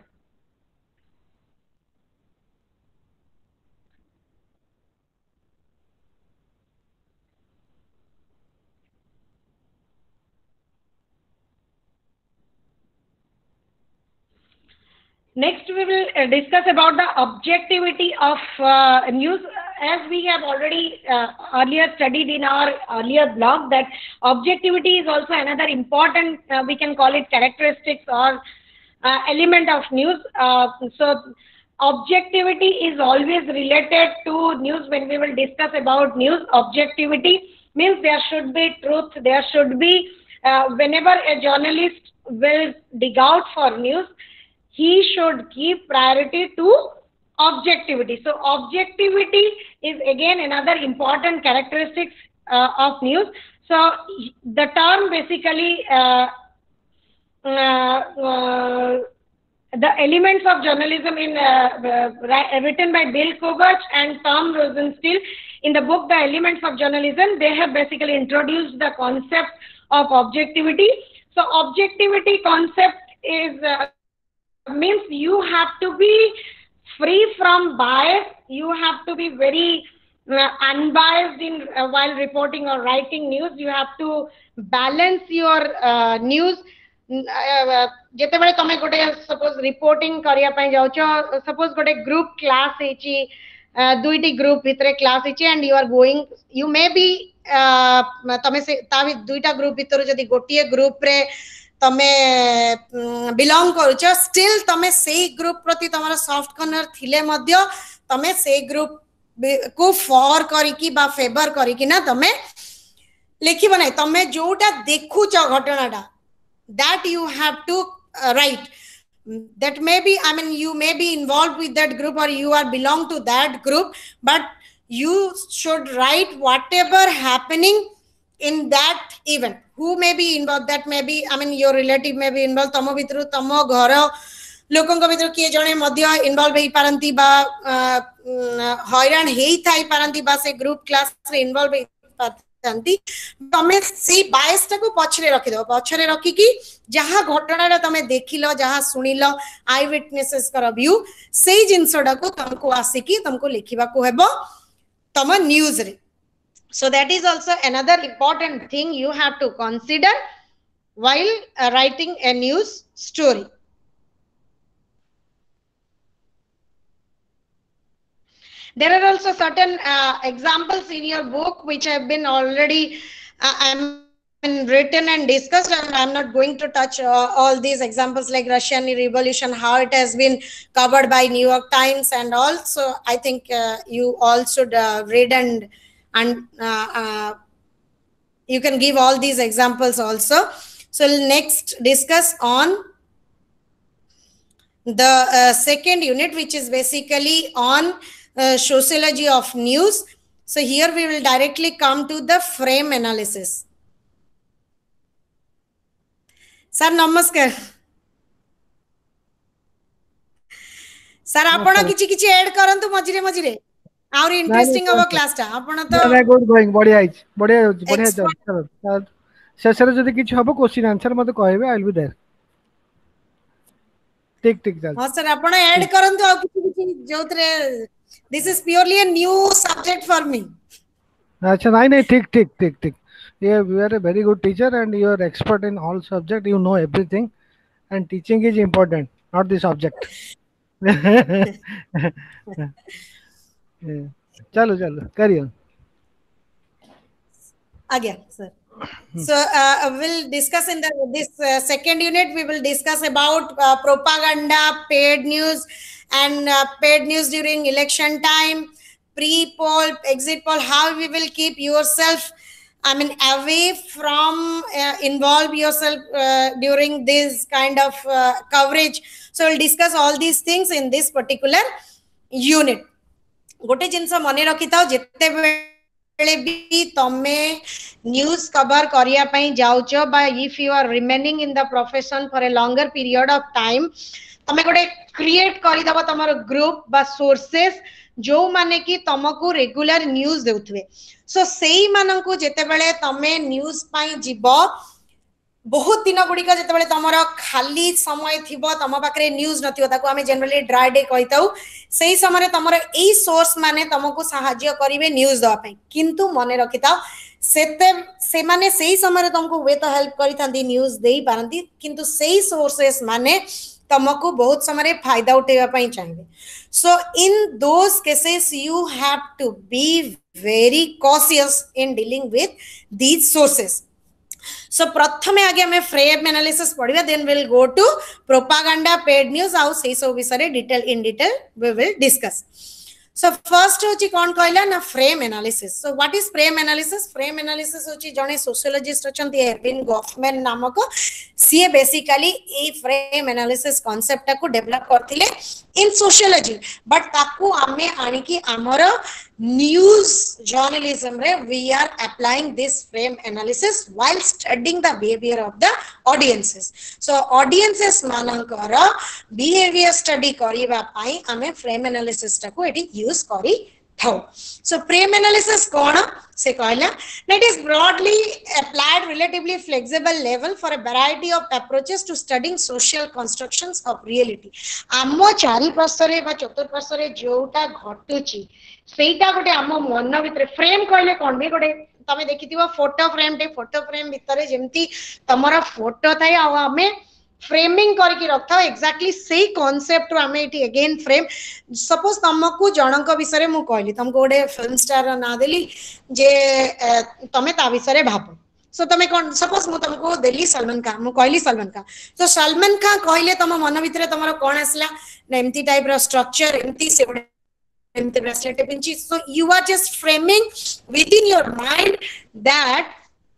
Next, we will uh, discuss about the objectivity of uh, news. As we have already uh, earlier studied in our earlier blog, that objectivity is also another important, uh, we can call it characteristics or uh, element of news. Uh, so, objectivity is always related to news. When we will discuss about news, objectivity means there should be truth, there should be, uh, whenever a journalist will dig out for news, he should give priority to objectivity. So objectivity is again another important characteristics uh, of news. So the term basically uh, uh, uh, the elements of journalism in uh, uh, written by Bill Kobach and Tom Rosenstiel in the book The Elements of Journalism, they have basically introduced the concept of objectivity. So objectivity concept is uh, means you have to be free from bias. You have to be very uh, unbiased in uh, while reporting or writing news. You have to balance your uh, news. ଯେତେବେଳେ ତମେ ଗୋଟେ suppose reporting କରିବା ପାଇଁ ଯାଉଛ, suppose ଗୋଟେ group class ହେଇଛି, ଦୁଇଟି group ଭିତରେ class ହେଇଛି, and you are going, you may be ତମେ ସେ ତା ଦୁଇଟା group ଭିତରୁ ଯଦି ଗୋଟିଏ group ରେ तमे बिलोंग करूछ, स्टिल तमे सेही ग्रुप प्रति तमरा सॉफ्ट कॉर्नर थिले मध्य तमे सेही ग्रुप को फॉर करिकी बा फेवर करिकी ना तमे लिखिबो नै, तमे जोटा देखुछ घटनाटा that you have to uh, write. That may be, I mean, you may be involved with that group or you are belong to that group, but you should write whatever happening in that event. Who may be involved, that may be, I mean, your relative may be involved, tamo vitru tamo ghara लोकंक भितर किए जणे मध्य involve हेई पारंती बा हैरान हेई Thai पारंती बा से group class रे इन्वॉल्व हेई पारंती, तमे से बायस टाको पछरे रखि दो, पछरे रखि कि जहा घटना रे तमे देखिलो, जहा सुनिलो, आई विटनेसेस कर व्यू, सेही जिंसडा को तुमको आसी कि तुमको लिखिबा को हेबो तम न्यूज रे. So that is also another important thing you have to consider while uh, writing a news story. There are also certain uh, examples in your book which have been already uh, written and discussed, and I'm not going to touch uh, all these examples like Russian Revolution, how it has been covered by New York Times and all. So I think uh, you all should uh, read and and uh, uh, you can give all these examples also. So we'll next discuss on the uh, second unit, which is basically on uh, sociology of news. So here we will directly come to the frame analysis. Sir, namaskar. Sir, आपना किछि किछि add करंतु मझिरे मझिरे और interesting होबो class टा. आपना तो ना गुड गोइंग, बढ़िया आइछ, बढ़िया बढ़िया चल. शेषरे जदि किछि होबो क्वेश्चन आंसर मते कहबे, आई विल बी देयर. ठीक ठीक चल. हां सर, आपना ऐड करंतु और किछि किछि जोतरे this is purely a new subject for me. अच्छा, नहीं नहीं, ठीक ठीक ठीक ठीक. Yeah, you are a very good teacher and you are expert in all subject. You know everything, and teaching is important, not the subject. Chalo chalo, carry on. Again, sir. So uh, we'll discuss in the this uh, second unit. We will discuss about uh, propaganda, paid news, and uh, paid news during election time, pre-poll, exit poll. How we will keep yourself, I mean, away from uh, involve yourself uh, during this kind of uh, coverage. So we'll discuss all these things in this particular unit. गोटे जिनस मन रखि था, जिते बेले भी तमे news cover करिया पई जाउछ, बा if you are remaining in the profession for a longer period of time, तमे गोटे क्रिएट करि दबो तमरो ग्रुप बा सोर्सेस जो माने कि तमको रेगुलर न्यूज देउथवे. सो सेही माननकु जेते बेले तमे न्यूज पाई जीवो, बहुत दिन गुड़िक जो तुम खाली समय थी, तुम पाखे न्यूज नथिबो, ताको आमे जनरली ड्राई डे कहिताउ, सेही समय तुम एई सोर्स माने तुमको सहाय्य करिवे न्यूज दवा पई. किंतु मने रखिताओ, सेते से माने सेही समय तुमको वे तो हेल्प करिथांती, न्यूज देई पारंती, किंतु सेही सोर्सेस माने तुमको बहुत समय फायदा उठेबा पई चाहिए. So in those cases you have to be very cautious in dealing with these sources. So प्रथमे आगे हमें frame analysis पढ़िबा, then we'll go to propaganda, paid news, आउ सेही सब विषय detail in detail we will discuss. So first होची कोन कहला ना, frame analysis. So what is frame analysis? Frame analysis होची जने sociologist अछंती एर्विन गॉफमैन नामक, सी बेसिकली ए frame analysis concept को डेवलप करथिले in sociology, but ताकू आमे आनी की आमर news journalism रे we are applying this frame analysis while studying the behavior of the audiences. So audiences मानकर behavior study करिबा पई आमे frame analysis टाको एटी यूज करि रखथाओ सो फ्रेम एनालिसिस कोन से कहला that is broadly applied relatively flexible level for a variety of approaches to studying social constructions of reality आम चारि पार्श्वरे बा चतुर पार्श्वरे जोटा घटुची सेटा गोटे आम मन भितर फ्रेम कहले कोन भी गोटे तमे देखिथिबो फोटो फ्रेम टे फोटो फ्रेम भितर जेमती तमरा फोटो थाए आ हमें फ्रेमिंग करके रखता एक्जाक्टली सेही कांसेप्ट रो हमें इटी अगेन फ्रेम सपोज तुमको जनक विषय मु कहली तुमको गोटे फिल्म स्टार ना देली जे तमे ता विषय भाबो सो तमे कोन सपोज मु तुमको देली सलमान खान मु कहली सलमान खान तो सलमान खान कहले तुम मन भितर तुमरा कोन आसला ना एमती टाइप रो स्ट्रक्चर एमती से एमती ब्रेसलेट पिंची so you are just framing within your mind that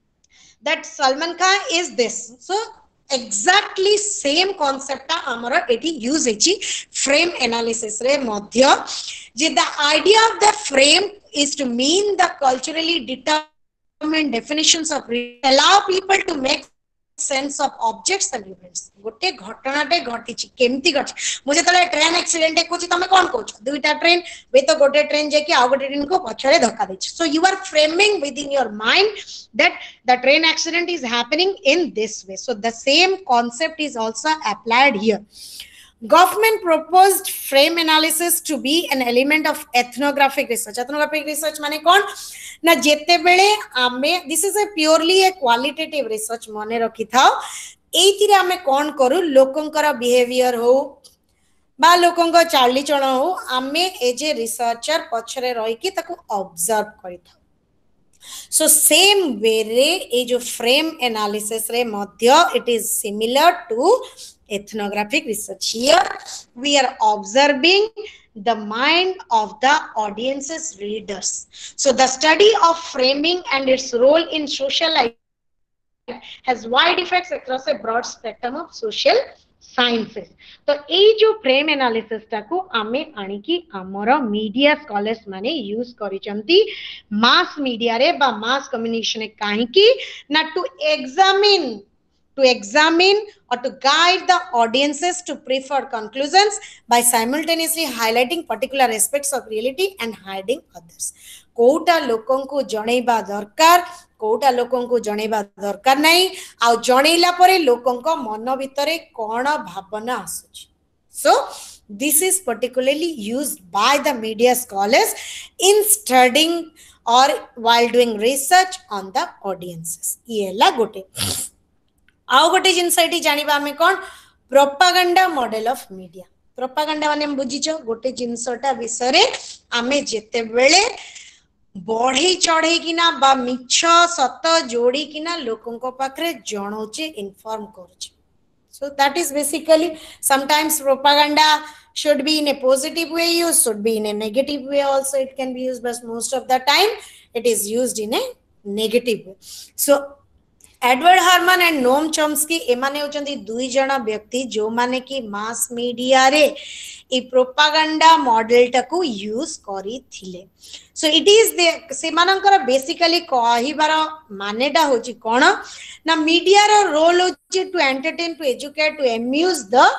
that Salman Khan is this so exactly same concept amara eti use echi frame analysis re madhya je the idea of the frame is to mean the culturally determined definitions of allow people to make sense of objects and events gote ghatana te ghatichi kemti ghati mu jetale train accident ekochi tame kon koch duita train we to gote train je ki a gote train ko pachare dhakka dechi so you are framing within your mind that the train accident is happening in this way so the same concept is also applied here government proposed frame analysis to be an element of ethnographic research ethnographic research mane kon ना जेते बेले आमे this is a purely a qualitative research मने रखि थाओ एतिरे आमे कोन करू लोकंकर behaviour हो बा लोकंक चाली चलन हो आमे एज ए रिसर्चर पछरे रहि कि ताको ऑब्जर्व करि थाओ सो सेम वे रे ए जो फ्रेम एनालिसिस रे मध्य it is similar to ethnographic research here we are observing the mind of the audience's readers so the study of framing and its role in social life has wide effects across a broad spectrum of social sciences तो ए जो frame analysis टाको आमे आनी की हमरो media scholars माने use करिसंती mass media रे बा मास कम्युनिकेशन काहे की ना to examine to examine or to guide the audiences to preferred conclusions by simultaneously highlighting particular aspects of reality and hiding others. कोटा लोकन को जणैबा दरकार कोटा लोकन को जणैबा दरकार नाही आ जणैला परे लोकन को मन भितरे कोन भावना आसुची so this is particularly used by the media scholars in studying or while doing research on the audiences ये ला गोटे आउ गोटे जिनस एटी जानिबा हमें कोन propaganda model of media propaganda माने बुझिचो गोटे जिनसटा विषय रे आमे जेते बेले बढ़े चढ़े किना बा मिछ सत जोड़ी किना लोकन को पाखरे जणौचे इन्फॉर्म करचे so that is basically sometimes propaganda should be in a positive way used should be in a negative way also it can be used but most of the time it is used in a negative way so Edward Herman and Noam Chomsky एमाने होचंदी दुई जणा व्यक्ति जो माने की mass media रे a propaganda model टाको यूज करी थिले सो इट इज द सेमानकर बेसिकली कहिबार मानेटा होची कोन ना मीडिया रो रोल होची to entertain to educate to amuse the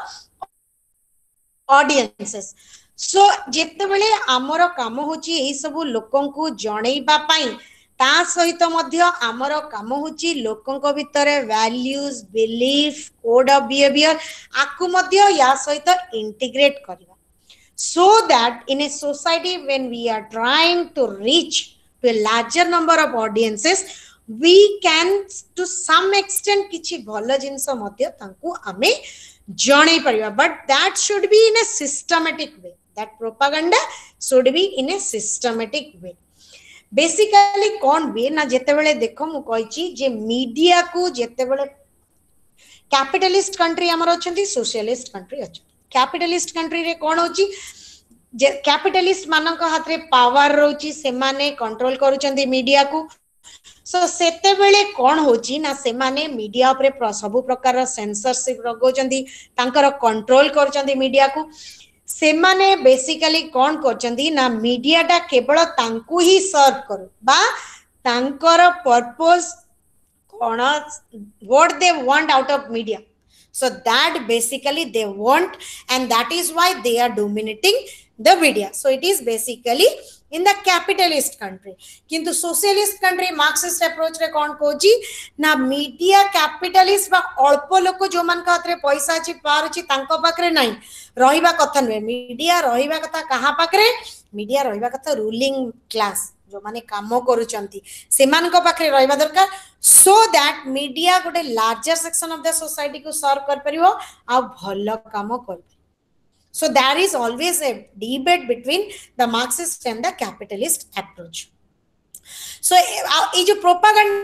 audiences so जेते बेले हमर काम होची एई सब लोकन को जणैबा पई ता सहित मध्य आमर काम होची लोकन को भितरे values belief code of behaviour आकु मध्य या सहित इंटीग्रेट करबा so that in a society when we are trying to reach to a larger number of audiences we can to some extent किछि भलो जिंस मध्य तांकु हमें जणे परिबा but that should be in a systematic way that propaganda should be in a systematic way basically कौन way ना जेते बेले देखो मु कहची जे मीडिया को जेते बेले कैपिटलिस्ट कंट्री हमर अछंती सोशलिस्ट कंट्री अछ कैपिटलिस्ट कंट्री रे कोन होची जे कैपिटलिस्ट मानक हाथ रे पावर रोची से माने कंट्रोल करूचंती मीडिया को सो सेते बेले कोन होची ना से माने मीडिया ऊपर सब प्रकार सेंसरशिप रगोचंती तांकर कंट्रोल करूचंती मीडिया को से माने बेसिकली कौन करचंदी ना मीडिया टा केवल तांकु ही सर्व करू बा तांकर पर्पस कोन what they want out of media so that basically they want and that is why they are dominating the media. So it is basically in the capitalist country. Kintu socialist country Marxist approach re kon kochi na media capitalist ba alpo loko jo man ka atre paisa chi par chi tanko pakre nai rahiba katha nwe. Media rahiba katha kaha pakre? Media rahiba katha ruling class जो माने कामो करूचंती सेमान को पाखरे रहबा दरकार, so that media गोटे larger section of the society को serve कर परिबो आ भलो कामो कर. So there is always a debate between the Marxist and the capitalist approach. So ये जो propaganda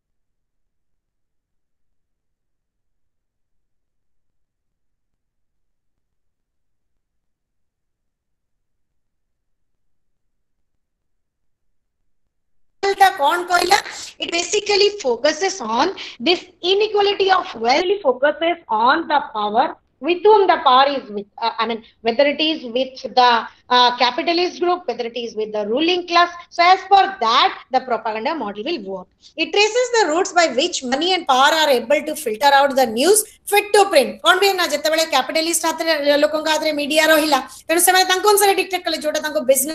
कौन कहला, it basically focuses on this inequality of wealth, really focuses on the power with whom the power is with, uh, I mean, whether it is with the uh, capitalist group, whether it is with the ruling class. So as for that, the propaganda model will work. It traces the routes by which money and power are able to filter out the news fit to print. कौन भी ना जितने बड़े capitalist हाथरे लोगों का हाथरे media Rohilla, तेरे से मैं तंग कौन सा dictate कर ले जोड़ा तंग को business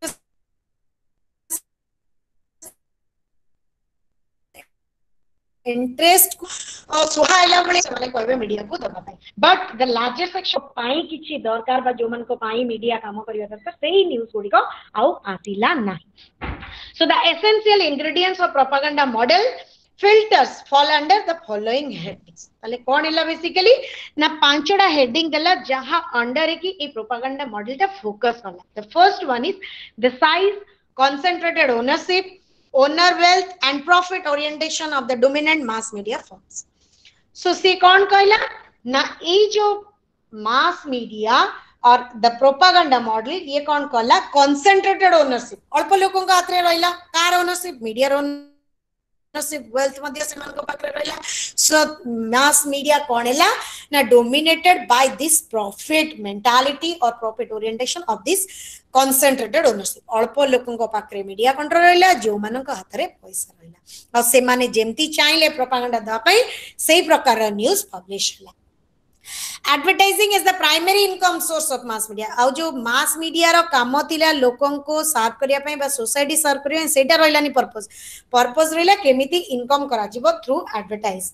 interest सुहाइला बड़े समाने कोई भी मीडिया को दबा पाए. But the largest section पाई किसी दरकार बा जो मन को पाई मीडिया कामों करियो दरकार सही न्यूज़ गुड़ी को आउ आसिला नहीं. So the essential ingredients of propaganda model filters fall under the following headings. ताले कौन इला basically ना पांचोड़ा heading दला जहाँ under है कि ये propaganda model टा focus वाला. The first one is the size, concentrated ownership, owner wealth and profit orientation of the dominant mass media firms. So से कौन कहला ना ये जो mass media और the propaganda model ये कौन कहला concentrated ownership. अल्प लोगों का आत्रे रहला कार ownership, media ownership, wealth मध्य से मन को पकड़े रहला. So mass media कौन हैला ना dominated by this profit mentality or profit orientation of this concentrated ownership. अल्प लोगों को पाकरे मीडिया कंट्रोल रहला जो मानों का हाथ रे पैसा रहला और से माने जेमती चाहिले प्रोपागेंडा दा पाई सही प्रकार न्यूज़ पब्लिश होला. Advertising is the primary income source of mass media. आउ जो mass media रो कामो थिला लोगों को सर्व करिया पई बा सोसाइटी सर्व करिया सेटा रहला नि पर्पस पर्पस रहला केमिति इनकम करा जिवो through advertise.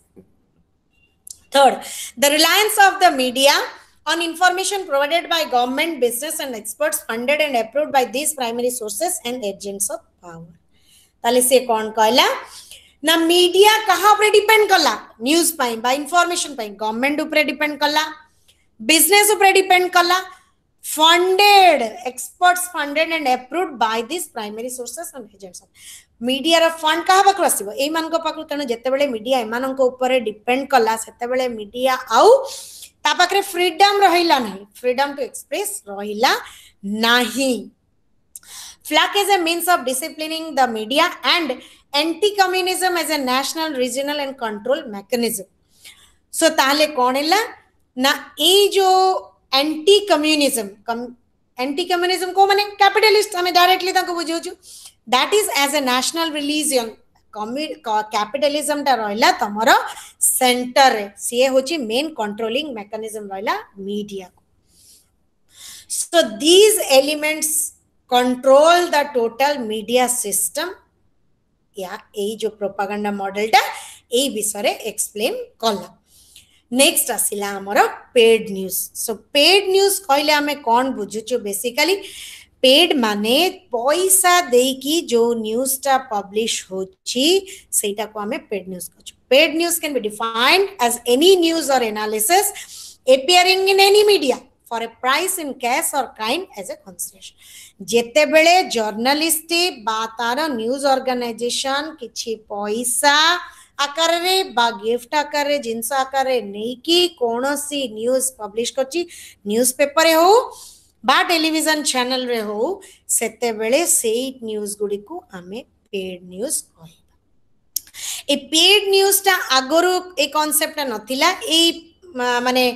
Third, the reliance of the media on information provided by government, business and experts funded and approved by these primary sources and agents of power. ताले से कौन कहला ना मीडिया कहाँ पर डिपेंड कला न्यूज़ पाई बा इंफॉर्मेशन पाई गवर्नमेंट ऊपर डिपेंड कला बिजनेस ऊपर डिपेंड कला funded experts funded and approved by these primary sources and agents of media ର fund कहाँ पाखु आसीबो एई मान को पाखु तने जते बेले मीडिया ए मान को ऊपर डिपेंड कला सेते बेले मीडिया आउ ता पाखरे फ्रीडम रहिला नहीं फ्रीडम टू एक्सप्रेस रहिला नहीं. F L A C is a means of disciplining the media and anti-communism as a national, regional and control mechanism. So ताले कौन हैला ना ये जो anti-communism anti-communism को माने capitalist हमें directly ताको बुझो जो that is as a national religion capitalism टा रहला तमरो center रे से होची main controlling mechanism रहला media को. So these elements control the total media system. या ए जो प्रोपागेंडा मॉडल टा ए विषय एक्सप्लेन कला. नेक्स्ट आसिला हमर paid news. So paid news कहले हमें कौन बुझुछु बेसिकली पेड माने पैसा देकी जो न्यूज टा पब्लिश होची सेटा को हमें पेड न्यूज कहछु. Paid news can be defined as any news और analysis appearing in any media for a price in cash or kind as a consideration. जेते बेले जर्नलिस्ट बा तार न्यूज ऑर्गेनाइजेशन किछि पैसा आकार रे बा गिफ्ट आकार रे जिंस आकार रे नहीं कि कोनोसी न्यूज पब्लिश करछि न्यूज़पेपर हो बा टेलीविजन चैनल रे हो सेते बेले सेई न्यूज गुडी को हमें पेड न्यूज कहबा. ए पेड न्यूज ता आगरो ए कांसेप्ट नथिला ए माने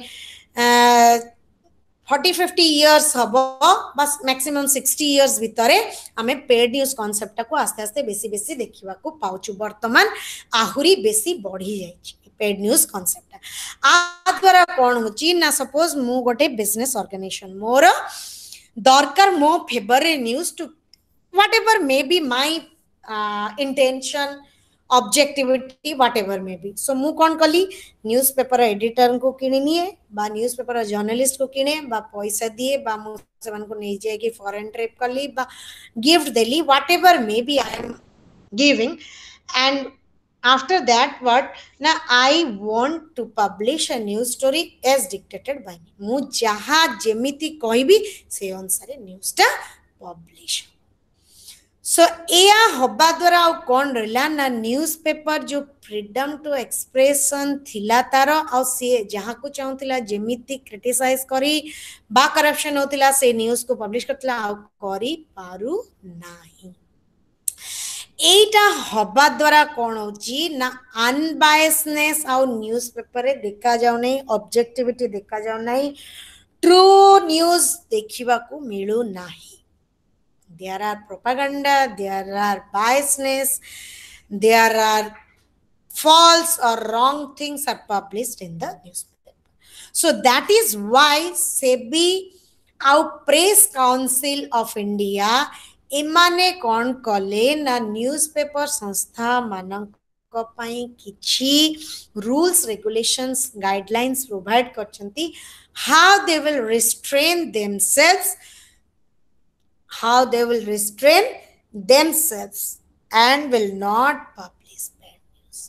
forty fifty years हबो बस मैक्सिमम sixty years भितरे हमें पेड न्यूज कांसेप्ट को आस्ते आस्ते बेसी बेसी देखिबा को पाउछु. वर्तमान आहुरी बेसी बढ़ी जाइछि पेड न्यूज कांसेप्ट. आ द्वारा कोन होछि ना सपोज मु गोटे बिजनेस ऑर्गेनाइजेशन मोर दरकार मो favour news to whatever may be my uh, intention objectivity whatever may be so mu kon kali newspaper editor को किनी निए बा newspaper journalist को किने बा पैसा दिए बा मु सेमान को नहीं जाए कि foreign trip कली बा gift Delhi whatever may be I am giving and after that what na I want to publish a news story as dictated by me मु जहा जेमिति कहबी से अनुसार न्यूज टा पब्लिश सो एया हबा द्वारा कौन रहा ना न्यूज पेपर जो फ्रीडम टू एक्सप्रेशन थिला तार आ सी जहाँ को चाहूला जेमिति क्रिटिसाइज करी बा करप्शन होतिला से न्यूज को पब्लिश करतला आ करी पारु नाही एटा हबा द्वारा कौन होची ना अनबायसनेस आ न्यूज पेपर रे देखा जाउ नै ऑब्जेक्टिविटी देखा जाउ नै ट्रू न्यूज देखिबा को मिलु नाही there are propaganda there are biasness there are false or wrong things are published in the newspaper so that is why sebi our press council of india emane kon kale na newspaper संस्था मानक पई किछि rules regulations guidelines provide करचंती how they will restrain themselves how they will restrain themselves and will not publish bad news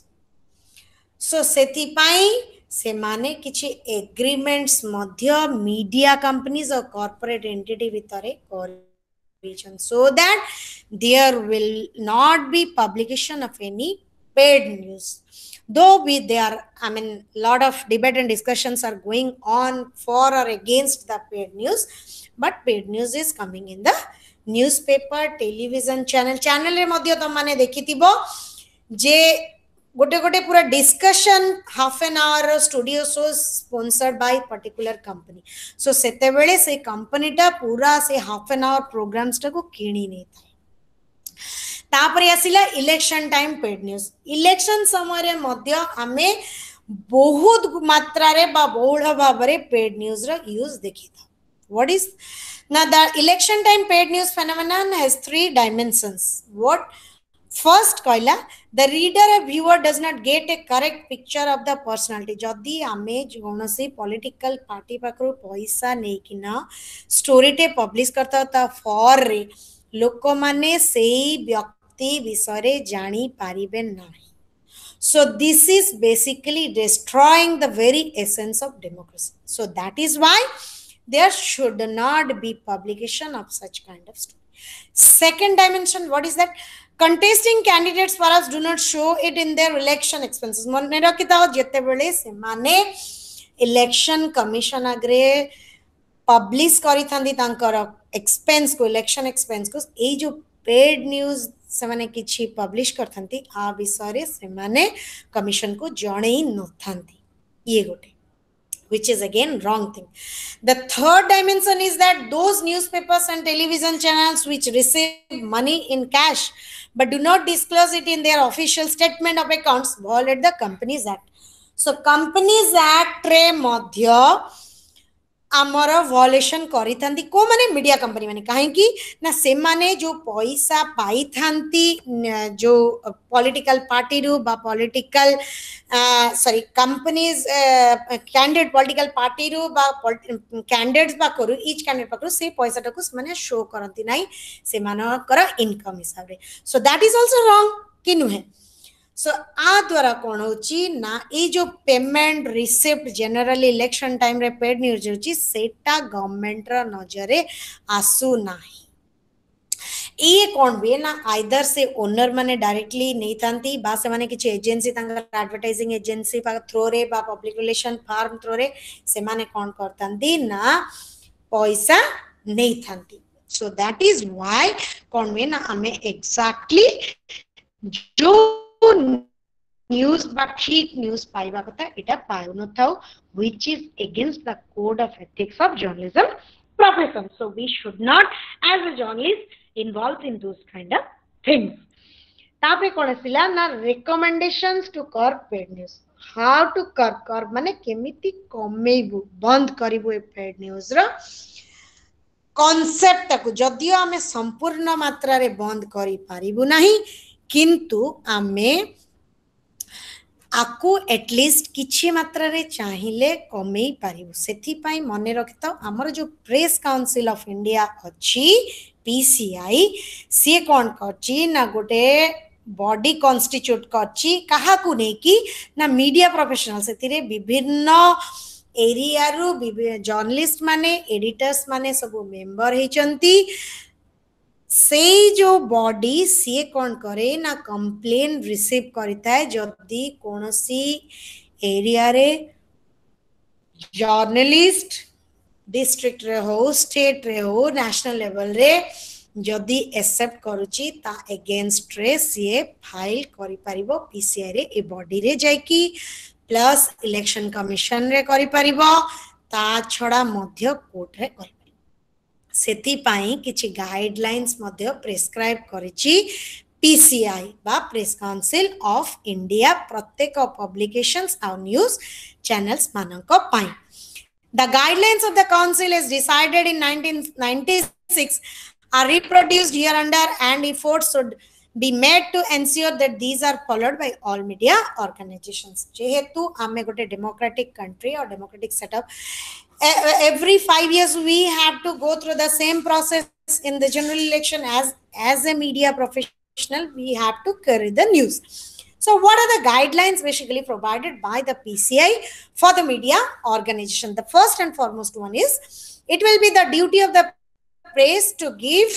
so seti pai se mane kichi agreements madhya media companies or corporate entity vitare corporation so that there will not be publication of any paid news though we there I mean lot of debate and discussions are going on for or against the paid news but paid news is coming in the newspaper television channel channel रे मध्य तो माने देखिथिबो जे गोटे गोटे पूरा discussion half an hour studio show sponsored by particular company so सेते बेले से company टा पूरा से हाफ एन आवर प्रोग्राम्स टा को किणी नै थाए तापरे आसिला election time paid news election समय रे मध्य हमें बहुत मात्रा रे बा बहुल भाव रे पेड न्यूज रा यूज देखिथा what is now the election time paid news phenomenon has three dimensions what first koila the reader or viewer does not get a correct picture of the personality jodi ame jonasi political party pakru paisa nei kina story te publish karta ta for re loko mane sei vyakti visare jani paribe nahi so this is basically destroying the very essence of democracy so that is why there should not be publication of such kind of story second dimension what is that contesting candidates for us do not show it in their election expenses mone rakita jete bele se mane election commission agre publish kari thandi tankar expense ko election expense ko ei jo paid news se mane kiछि publish करथंती आ विषय से माने commission को जणेई नथंती ये गोटे which is again wrong thing the third dimension is that those newspapers and television channels which receive money in cash but do not disclose it in their official statement of accounts violate the Companies Act so Companies Act re madhya आमर वॉलेशन करी थांती को माने media company माने काहे की ना से माने जो पैसा पाई थांती जो पॉलिटिकल पार्टी रु बा political sorry companies candidate political party रु बा कैंडिडेट्स बा करू ईच कैंडिडेट पकरू से पैसा टाको माने शो करंती नाही से मानकर इनकम हिसाब रे so that is also wrong कि नुहे सो आ द्वारा कौन होची ना ए जो payment receipt generally election time रे पेड न्यूज होची सेटा गवर्नमेंट रा नजरे आसु नाही ये कौन भी ना आइदर से ओनर माने डायरेक्टली नहीं थांती बा से माने किछ एजेंसी तांगर एडवर्टाइजिंग एजेंसी पा थ्रो रे बा पब्लिक रिलेशन फार्म थ्रो रे से माने कौन करतांती ना पैसा नहीं थांती सो दैट इज व्हाई कौन भी ना हमें एग्जैक्टली जो न्यूज बा ठीक न्यूज पाइबा कथा एटा पाउ न थाउ which is against the code of ethics of journalism profession so we should not as a journalist involved in those kind of things तापे कोन सिला ना recommendations to curb paid news how to curb curb माने केमिति कमेबु बंद करिबु ए paid news रो कॉन्सेप्ट को जदियो आमे संपूर्ण मात्रा रे बंद करी पारिबु नाही किंतु आमे आकु एटलिस्ट किछि मात्रा रे चाहिले कमेई पारिबु सेथि पई मने रखितो हमर जो प्रेस काउंसिल ऑफ इंडिया अछि पीसीआई से कोन करछि ना गोटे बॉडी कॉन्स्टिट्यूट करछि काहा को नै कि ना मीडिया प्रोफेशनल सेतिरे विभिन्न एरिया रु जर्नलिस्ट माने एडिटर्स माने सब मेंबर हेचंती से जो बॉडी सी कौन करे ना कंप्लेन रिसीव करता है जदि कोनसी एरिया रे जर्नलिस्ट डिस्ट्रिक्ट रे हो स्टेट रे हो नेशनल लेवल रे जदि एक्सेप्ट करूची ता अगेंस्ट रे सी फाइल करि परिबो पीसीआई रे ए बॉडी रे जाय की प्लस इलेक्शन कमिशन रे करि परिबो ता छडा मध्य कोर्ट रे करि सेति पाई किछि गाइडलाइंस मध्य प्रेस्क्राइब करिछि पीसीआई बा प्रेस काउंसिल ऑफ इंडिया प्रत्येक पब्लिकेशंस और न्यूज चैनल्स मानक पाई The guidelines of the council is decided in nineteen ninety-six are reproduced here under and efforts should be made to ensure that these are followed by all media organizations. जेहेतु आमे गोटे democratic country or democratic setup every five years we have to go through the same process in the general election as as a media professional we have to carry the news. So what are the guidelines basically provided by the P C I for the media organization? The first and foremost one is it will be the duty of the press to give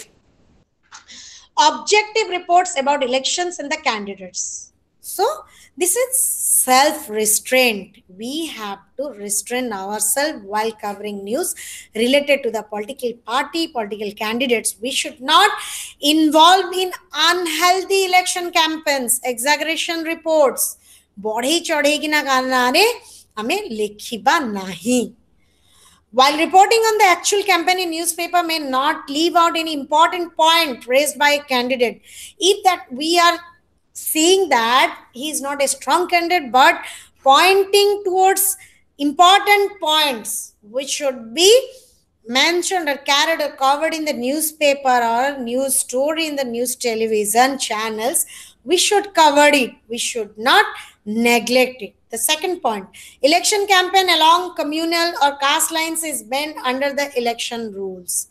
objective reports about elections and the candidates. So this is self-restraint. We have to restrain ourselves while covering news related to the political party, political candidates. We should not involve in unhealthy election campaigns, exaggeration reports. बढ़े चढ़े कि ना गानारे हमें लिखिबा नहीं. While reporting on the actual campaign in newspaper may not leave out any important point raised by a candidate. If that we are seeing that he is not a strong candidate, but pointing towards important points which should be mentioned or carried or covered in the newspaper or news story in the news television channels, we should cover it. We should not neglect it. The second point, election campaign along communal or caste lines is banned under the election rules.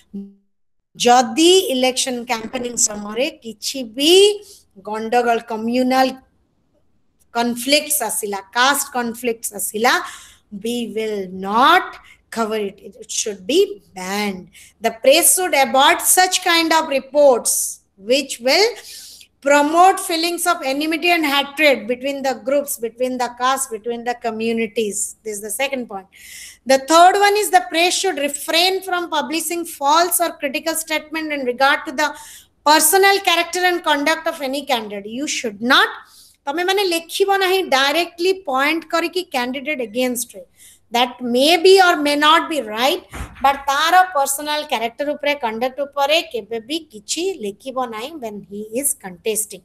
Jodi election campaigning samare kichi bhi गंडगोल communal conflicts asila, caste conflicts asila, we will not cover it. It should be banned. The press should avoid such kind of reports which will promote feelings of enmity and hatred between the groups, between the castes, between the communities. This is the second point. The third one is the press should refrain from publishing false or critical statement in regard to the personal character and conduct of any candidate. You should not तमे माने लेखिबो नाही directly point करी कि candidate against रे. That may be or may not be right, but तार personal character उपरे conduct उपरे केबे भी किछि लेखिबो नाही when he is contesting.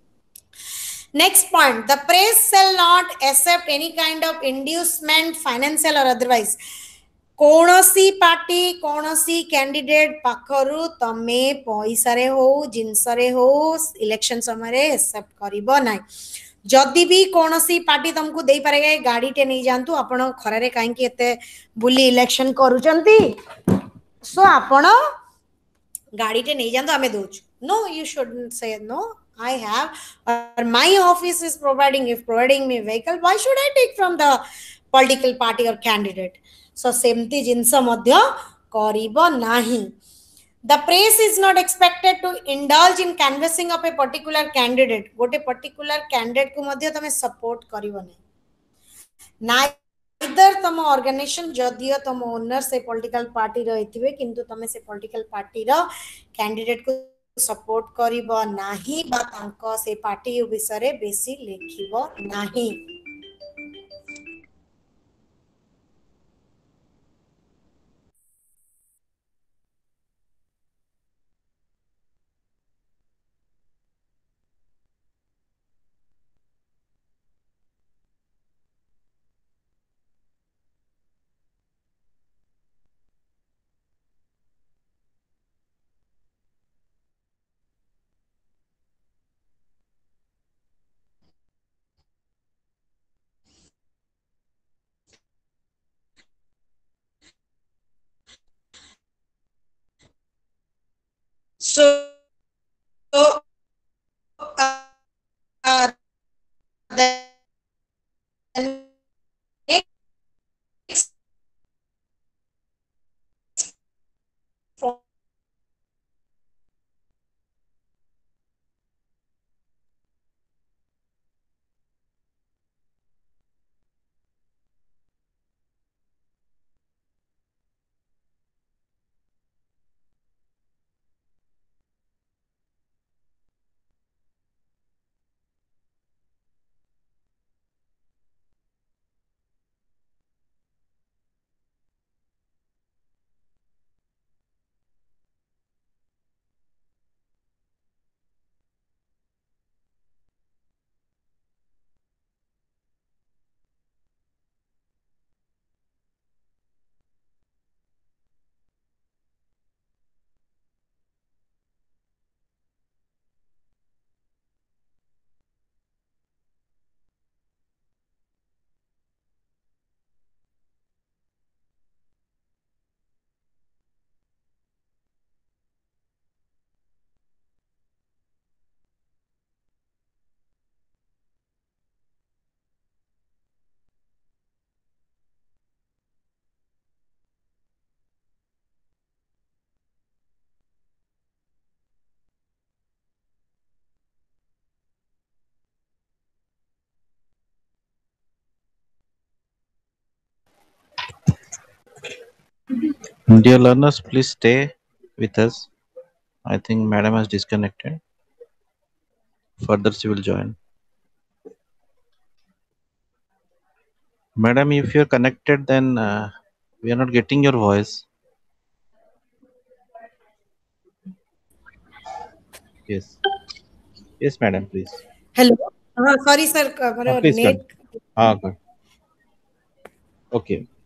Next point, the press shall not accept any kind of inducement, financial or otherwise. कौनसी party कौनसी candidate पाखरु तमे पैसा रे हो जिनस रे हो इलेक्शन समय रे एक्सेप्ट करिबो नाही. जदि भी कौनसी पार्टी तुमको दे पारे गाड़ी टे नहीं जानतु आपण खरारे काहे कि एते बुली इलेक्शन करूचंती सो आपण गाड़ी टे नहीं जानतु हमें दोच. No, you shouldn't say no. I have or my office is providing if providing me vehicle, why should I take from the political party or candidate? So सेमती जिनस मध्य करिबो नाही. The press is not expected to indulge in canvassing of a particular candidate. गोटे particular candidate को मध्य तमे support करिबो नाही. Neither तम organization जदियो तम ओनर से political party रहिथिबे किंतु तमे से political party रो candidate को support करिबो नाही बा तांको से party विषय रे बेसी लेखिबो नाही. So uh, uh, the next Dear learners, please stay with us. I think Madam has disconnected. Further, she will join. Madam, if you're connected, then uh, we are not getting your voice. Yes. Yes, Madam, please. hello. Uh, sorry, sir. Ah, Uh, please net. come. Ah, good. Okay.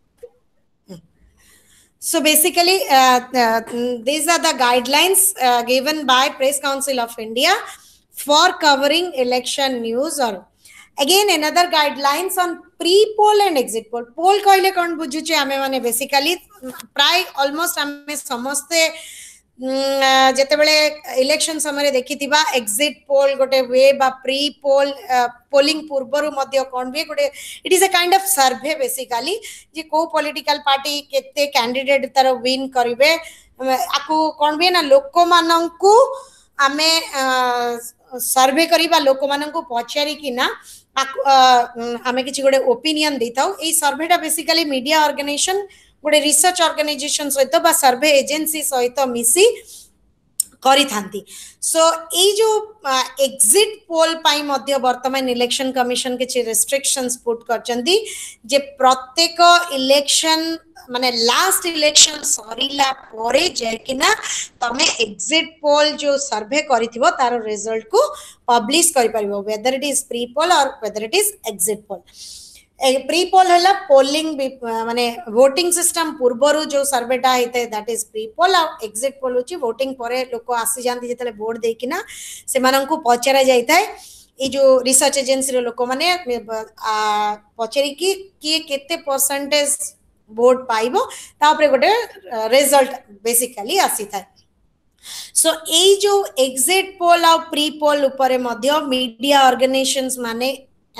So basically, uh, uh, these are the guidelines uh, given by Press Council of India for covering election news. Or again, another guidelines on pre-poll and exit poll. Poll कहले कौन बुझुचे आमे माने basically प्राय almost आमे समस्ते ଯେତେବେଳେ election ସମୟରେ ଦେଖିଥିବା ଏକ୍ଜିଟ୍ ପୋଲ୍ ଗୋଟେ ହୁଏ ବା ପ୍ରି ପୋଲ୍ ପୋଲିଂ ପୂର୍ବରୁ ମଧ୍ୟ କଣ ହୁଏ ଗୋଟେ it is a kind of survey basically ଯେ କୋଉ ପଲିଟିକାଲ ପାର୍ଟି କେତେ କ୍ୟାଣ୍ଡିଡେଟ୍ ତାର ୱିନ୍ କରିବେ ଆକୁ କଣ ହୁଏ ନା ଲୋକମାନଙ୍କୁ ଆମେ ସର୍ଭେ କରିବା ଲୋକମାନଙ୍କୁ ପଚାରିକି ନା ଆମେ କିଛି ଗୋଟେ ଓପିନିଅନ ଦେଇଥାଉ ଏଇ ସର୍ଭେଟା ବେସିକାଲି ମିଡିଆ ଅର୍ଗାନାଇଜେସନ गोटे रिसर्च ऑर्गेनाइजेशन सहित बा सर्वे एजेंसी सहित मिसी करी थांती सो ए जो एग्जिट पोल पाई मध्य वर्तमान इलेक्शन कमिशन के रेस्ट्रिक्शंस पुट करचंती जे प्रत्येक इलेक्शन माने लास्ट इलेक्शन सरीला परे जेकिना तमे एग्जिट पोल जो सर्वे करिथिबो तार रिजल्ट को पब्लिश करि परिबो whether it is pre poll और whether it is exit poll pre poll है पोलिंग माने वोटिंग सिस्टम पूर्वर जो सर्वेटा होता है दैट इज प्री पोल आ एग्जिट पोल होची वोटिंग परे लोक आसी जांती जेतले वोट देकिना से माननकु पचरा जायताय ए जो रिसर्च एजेंसी रो लोक माने पचरी की किए केते परसेंटेज वोट पाइबो ता ऊपर गोटे रिजल्ट बेसिकली आसी थाय सो ए जो एग्जिट पोल आ प्री पोल ऊपर मध्य मीडिया ऑर्गेनाइजेशंस माने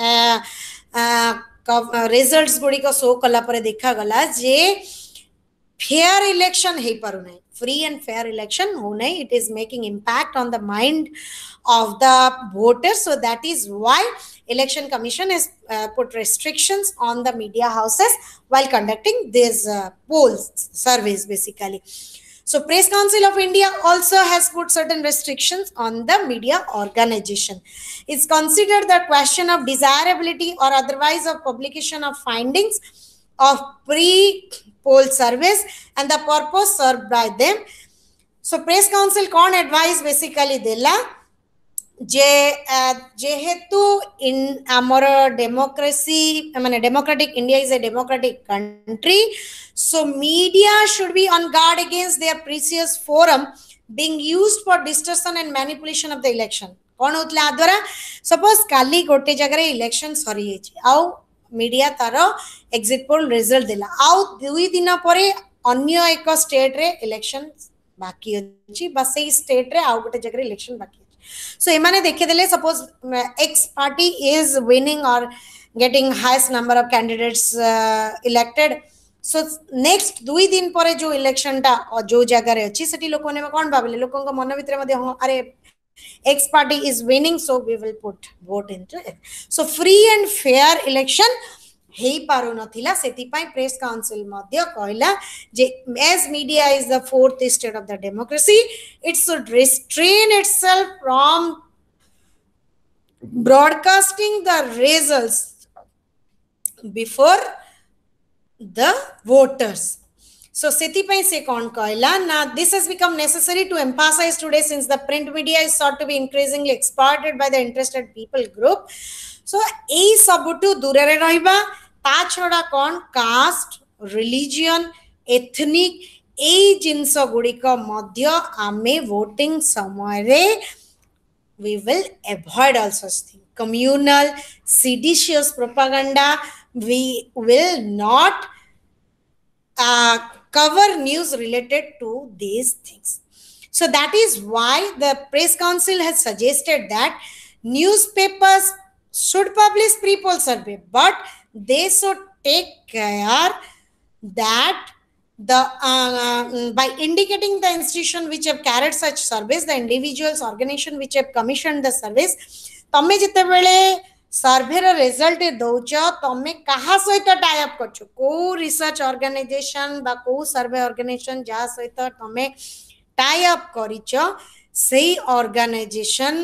रिजल्ट्स गुड़ी को शो कला पर देखा गला जे फेयर इलेक्शन है पारु नहीं फ्री एंड फेयर इलेक्शन हो नहीं it is making impact on the mind of the voters so that is why election commission has uh, put restrictions on the media houses while conducting these uh, polls surveys basically so Press Council of India also has put certain restrictions on the media organization it's considered the question of desirability or otherwise of publication of findings of pre poll surveys and the purpose served by them so Press Council कौन advice basically देला जे जेहेतु इन आमर democracy माने democratic India is a democratic country so media should be on guard against their precious forum being used for distortion and manipulation of the election कोन होतला आ द्वारा suppose काली गोटे जगह इलेक्शन सरी हेछि आउ मीडिया तार एग्जिट पोल रिजल्ट देला आउ दुई दिन परे अन्य एक स्टेट रे इलेक्शन बाकी अछि बस ए स्टेट रे आउ गोटे जगह इलेक्शन बाकी अछि सो एमाने देखि देले suppose X party is winning और getting highest number of candidates uh, elected so next दुई दिन परे जो इलेक्शन टा जो जगह रे अछि सेठी लोक ने कोन भाबले लोकन को मन भितर मध्ये हो अरे X party is winning so we will put vote into it so free and fair election हेई पारो नथिला सेति पई प्रेस काउंसिल मध्य कहला जे as media is the fourth state of the democracy it should restrain itself from broadcasting the results before the voters so seti pai se kon kahila na this has become necessary to emphasize today since the print media is sought to be increasingly exploited by the interested people group so ei sabutu durare rahiba ta choda kon caste religion ethnic ei jinso gudika madhya ame voting samayre we will avoid all such things communal seditious propaganda we will not uh, cover news related to these things so that is why the press council has suggested that newspapers should publish pre-poll survey but they should take care that the uh, by indicating the institution which have carried such surveys the individuals organization which have commissioned the surveys तमे जते बेले सर्वे रो result दउछ तमे कहा सहित tie up करछ को research organisation बा को सर्वे ऑर्गेनाइजेशन जा सहित तमे टाई अप करिछ सेही ऑर्गेनाइजेशन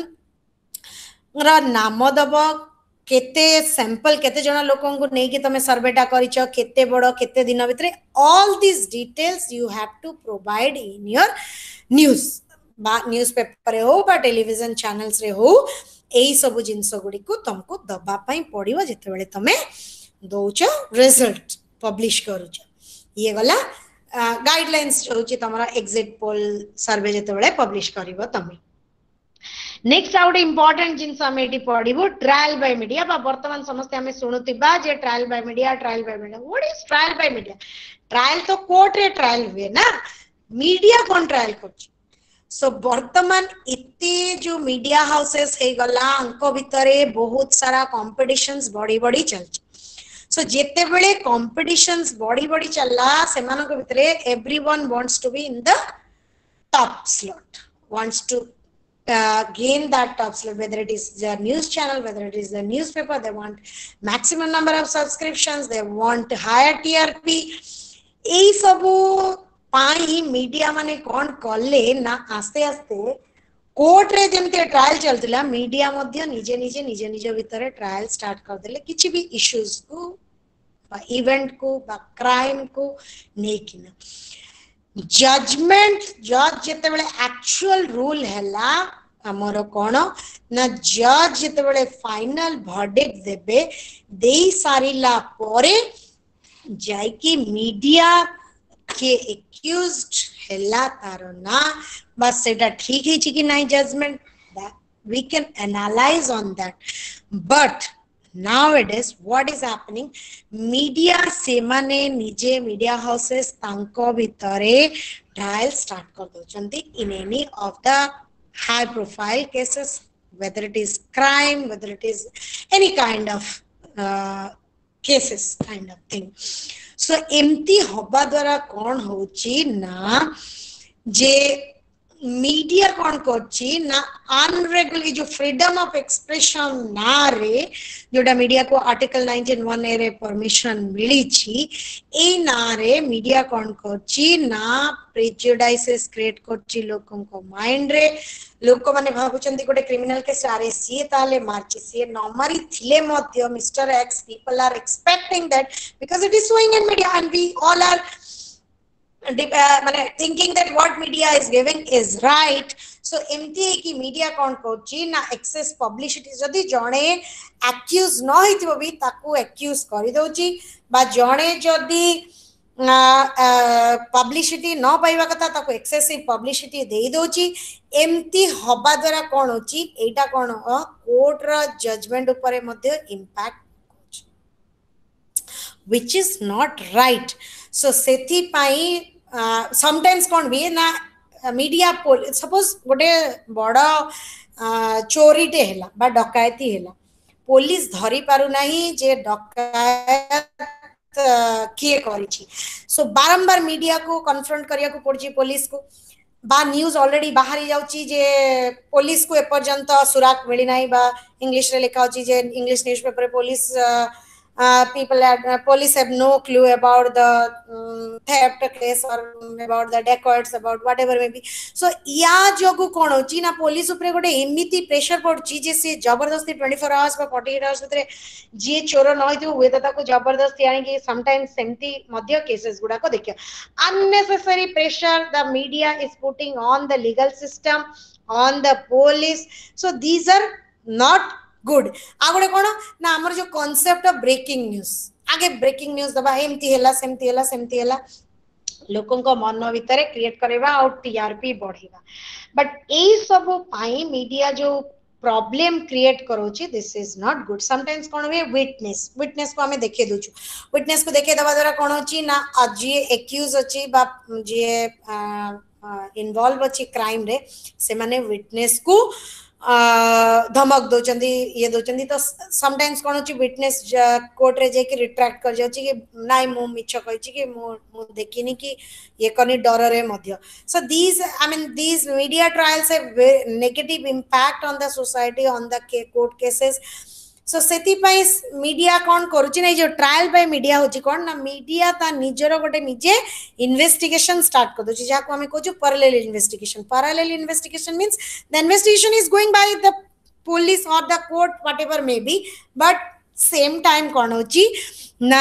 रा नाम दब केते सैंपल केते जणा लोकन को नै कि तमे सर्वेटा करिछ केते बडो केते दिन भितरे all this details you have to provide in your news बा न्यूज़पेपर रे हो बा टेलीविजन चैनल्स रे हो एई सब जिंस गुडी को तुमको दबा पई पड़िबो जते बेले तमे दउछ रिजल्ट पब्लिश करूछ ये गला गाइडलाइंस होची तमरा एग्जिट पोल सर्वे जते बेले पब्लिश करिवो तमे नेक्स्ट आउट इंपोर्टेंट जिंस हम एटी पढिबो ट्रायल बाय मीडिया बा वर्तमान समस्त हमें सुनुतिबा जे trial by media trial by media what is trial by media trial तो कोर्ट रे ट्रायल हुए ना मीडिया कोन ट्रायल करछ सो वर्तमान इते जो मीडिया हाउसेस हे गला अंको भितरे बहुत सारा कंपटीशंस बड़ी बड़ी चलछ सो जेते बेले कंपटीशंस बड़ी बड़ी चलला से मानो के भितरे everyone wants to be in the top slot wants to uh, gain that top slot whether it is the news channel whether it is the newspaper they want maximum number of subscriptions they want higher T R P ei sabu पाई media माने कोन कले ना आस्ते आस्ते court रे जेमते trial चलतिला media मध्य निजे निजे निजे निजे भितरे ट्रायल स्टार्ट कर देले किछि भी इश्यूज को बा इवेंट को बा क्राइम को नेकिना जजमेंट जज जेते बेले एक्चुअल रूल हैला हमरो कोन ना जज जेते बेले फाइनल वर्डिक्ट देबे देई सारिला परे जाय कि मीडिया के एक्यूज्ड हैला तारो ना बस सेटा ठीक है कि नहीं judgement we can analyze on that but nowadays what is happening media semane nije media houses tanko bhitare trial start kar dochanti in any of the high profile cases whether it is crime whether it is any kind of uh, cases kind of thing so empty hoba dwara kon hochi na je media कौन करछि ना अनरेगुलर जो freedom of expression ना रे जोटा media को article nineteen one ए रे permission मिली छी ए ना रे मीडिया कौन करछि ना प्रेजुडाइसेस क्रिएट करछि लोकन को माइंड रे लोक माने भाबुचंती गोटे क्रिमिनल केस आरे सी ताले मारछि सी न मारी थिले मध्य mister X people are expecting that because it is showing in media and we all are uh, thinking that what media is giving is right so empty ki media kon kochi na excess publicity jodi jone accuse no hitbo bi taku accuse kari dochi ba jone jodi publicity no paiba katha taku excessive publicity dei dochi empty hoba dwara kon hochi eita kon court ra judgment upare madhya impact which is not right so sethi pai Uh, sometimes kon be na media suppose गोटे बड़ चोरीटे है बा डकायती है police धरी पारु नहीं जे डकायत किए करिछि सो बारंबार media को कन्फ्रंट करिया को पड़छि पुलिस को बा न्यूज ऑलरेडी बाहरी जाउछि जे पुलिस को एपर्यंत सुराक मिली नाही बा इंग्लिश रे लिखा होछि जे English newspaper police Uh, people had uh, police have no clue about the um, theft case or about the dacoits about whatever may be so या जोगु कोन होची ना पुलिस ऊपर गोटे एमिति प्रेशर पड़ची जे से जबरदस्ती चौबीस आवर्स बा अड़तालीस आवर्स भीतर जे चोर न होइतो हुए त ताको जबरदस्ती आनी कि समटाइम्स सेमती मध्य केसेस गुडा को देखियो unnecessary pressure the media is putting on the legal system on the police so these are not good आ गोटे कोन ना हमर जो कांसेप्ट ऑफ ब्रेकिंग न्यूज आगे ब्रेकिंग न्यूज दबा एमती हैला सेमती हैला सेमती हैला लोकन को मन भीतर क्रिएट करबा और टीआरपी बढ़ेबा बट एई सब पाई मीडिया जो प्रॉब्लम क्रिएट करोची this is not good sometimes कोन वे विटनेस विटनेस को हमें देखे दोछु विटनेस को देखे दबा द्वारा कोन होची ना जे एक्यूज अछि बा जे इन्वॉल्व अछि क्राइम रे से माने विटनेस को धमक दौचंदी ये दौचंदी तो समटाइम्स कोन होची विटनेस कोर्ट रे जे कि रिट्रैक्ट कर जाउची कि नाइ मु मिछ कहची कि मु मु देखिनी कि ये कनी डर रे मध्य so these I mean these media trials have negative impact on the society on the court cases so सेति पई मीडिया कोन करूची नै जो ट्रायल बाय मीडिया होची कोन ना मीडिया ता निजरो गोटे निजे इन्वेस्टिगेशन स्टार्ट कर दोची जाको हमें कहू parallel investigation parallel investigation means the investigation is going by the police और the court whatever may be but same time कोन होची ना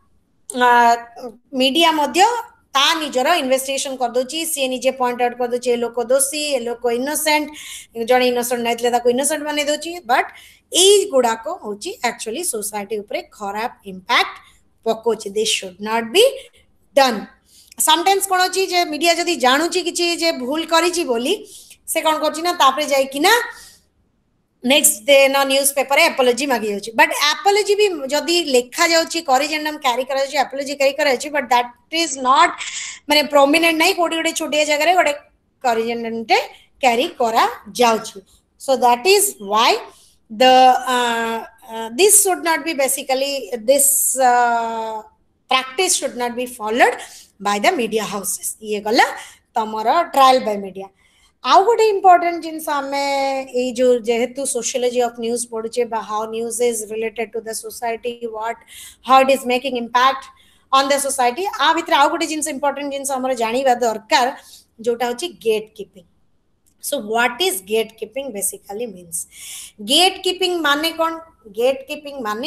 मीडिया मध्य ता निजरो इन्वेस्टिगेशन कर दोची से निजे पॉइंट आउट कर दोची ए लोक दोषी ए लोक इनोसेंट जणे इनोसेंट नाइतले ताको इनोसेंट बने दोची बट एज गुडा को होची एक्चुअली सोसाइटी ऊपर खराब इंपैक्ट पकोची this should not be done sometimes कोन होची जे मीडिया जदी जानुची किछि जे भूल करिछि बोली से कोन करछि ना तापरे जाई कि ना नेक्स्ट डे ना न्यूज़पेपर एपोलॉजी मागी जाउची बट एपोलॉजी भी जदी लेखा जाउची करिजेंडम कैरी करा जाउची एपोलॉजी कैरी करा जाउची बट दैट इज नॉट माने प्रोमिनेंट नै कोडी कोडी छोटे जगह रे गोटे करिजेंडम टे कैरी करा जाउची so that is why the uh, uh, this should not be basically this uh, practice should not be followed by the media houses ये गला तमरा ट्रायल बाय मीडिया आउ गोटे इंपोर्टेंट जिंस हमें ए जो जेहेतु सोशियोलॉजी ऑफ न्यूज़ पढुचे बा how news is related to the society what how it is making impact on the society आ भितर आउ गोटे जिंस इंपोर्टेंट जिंस हमर जानिबा दरकार जोटा होची gatekeeping So what is gatekeeping basically means? Gatekeeping माने कौन? Gatekeeping माने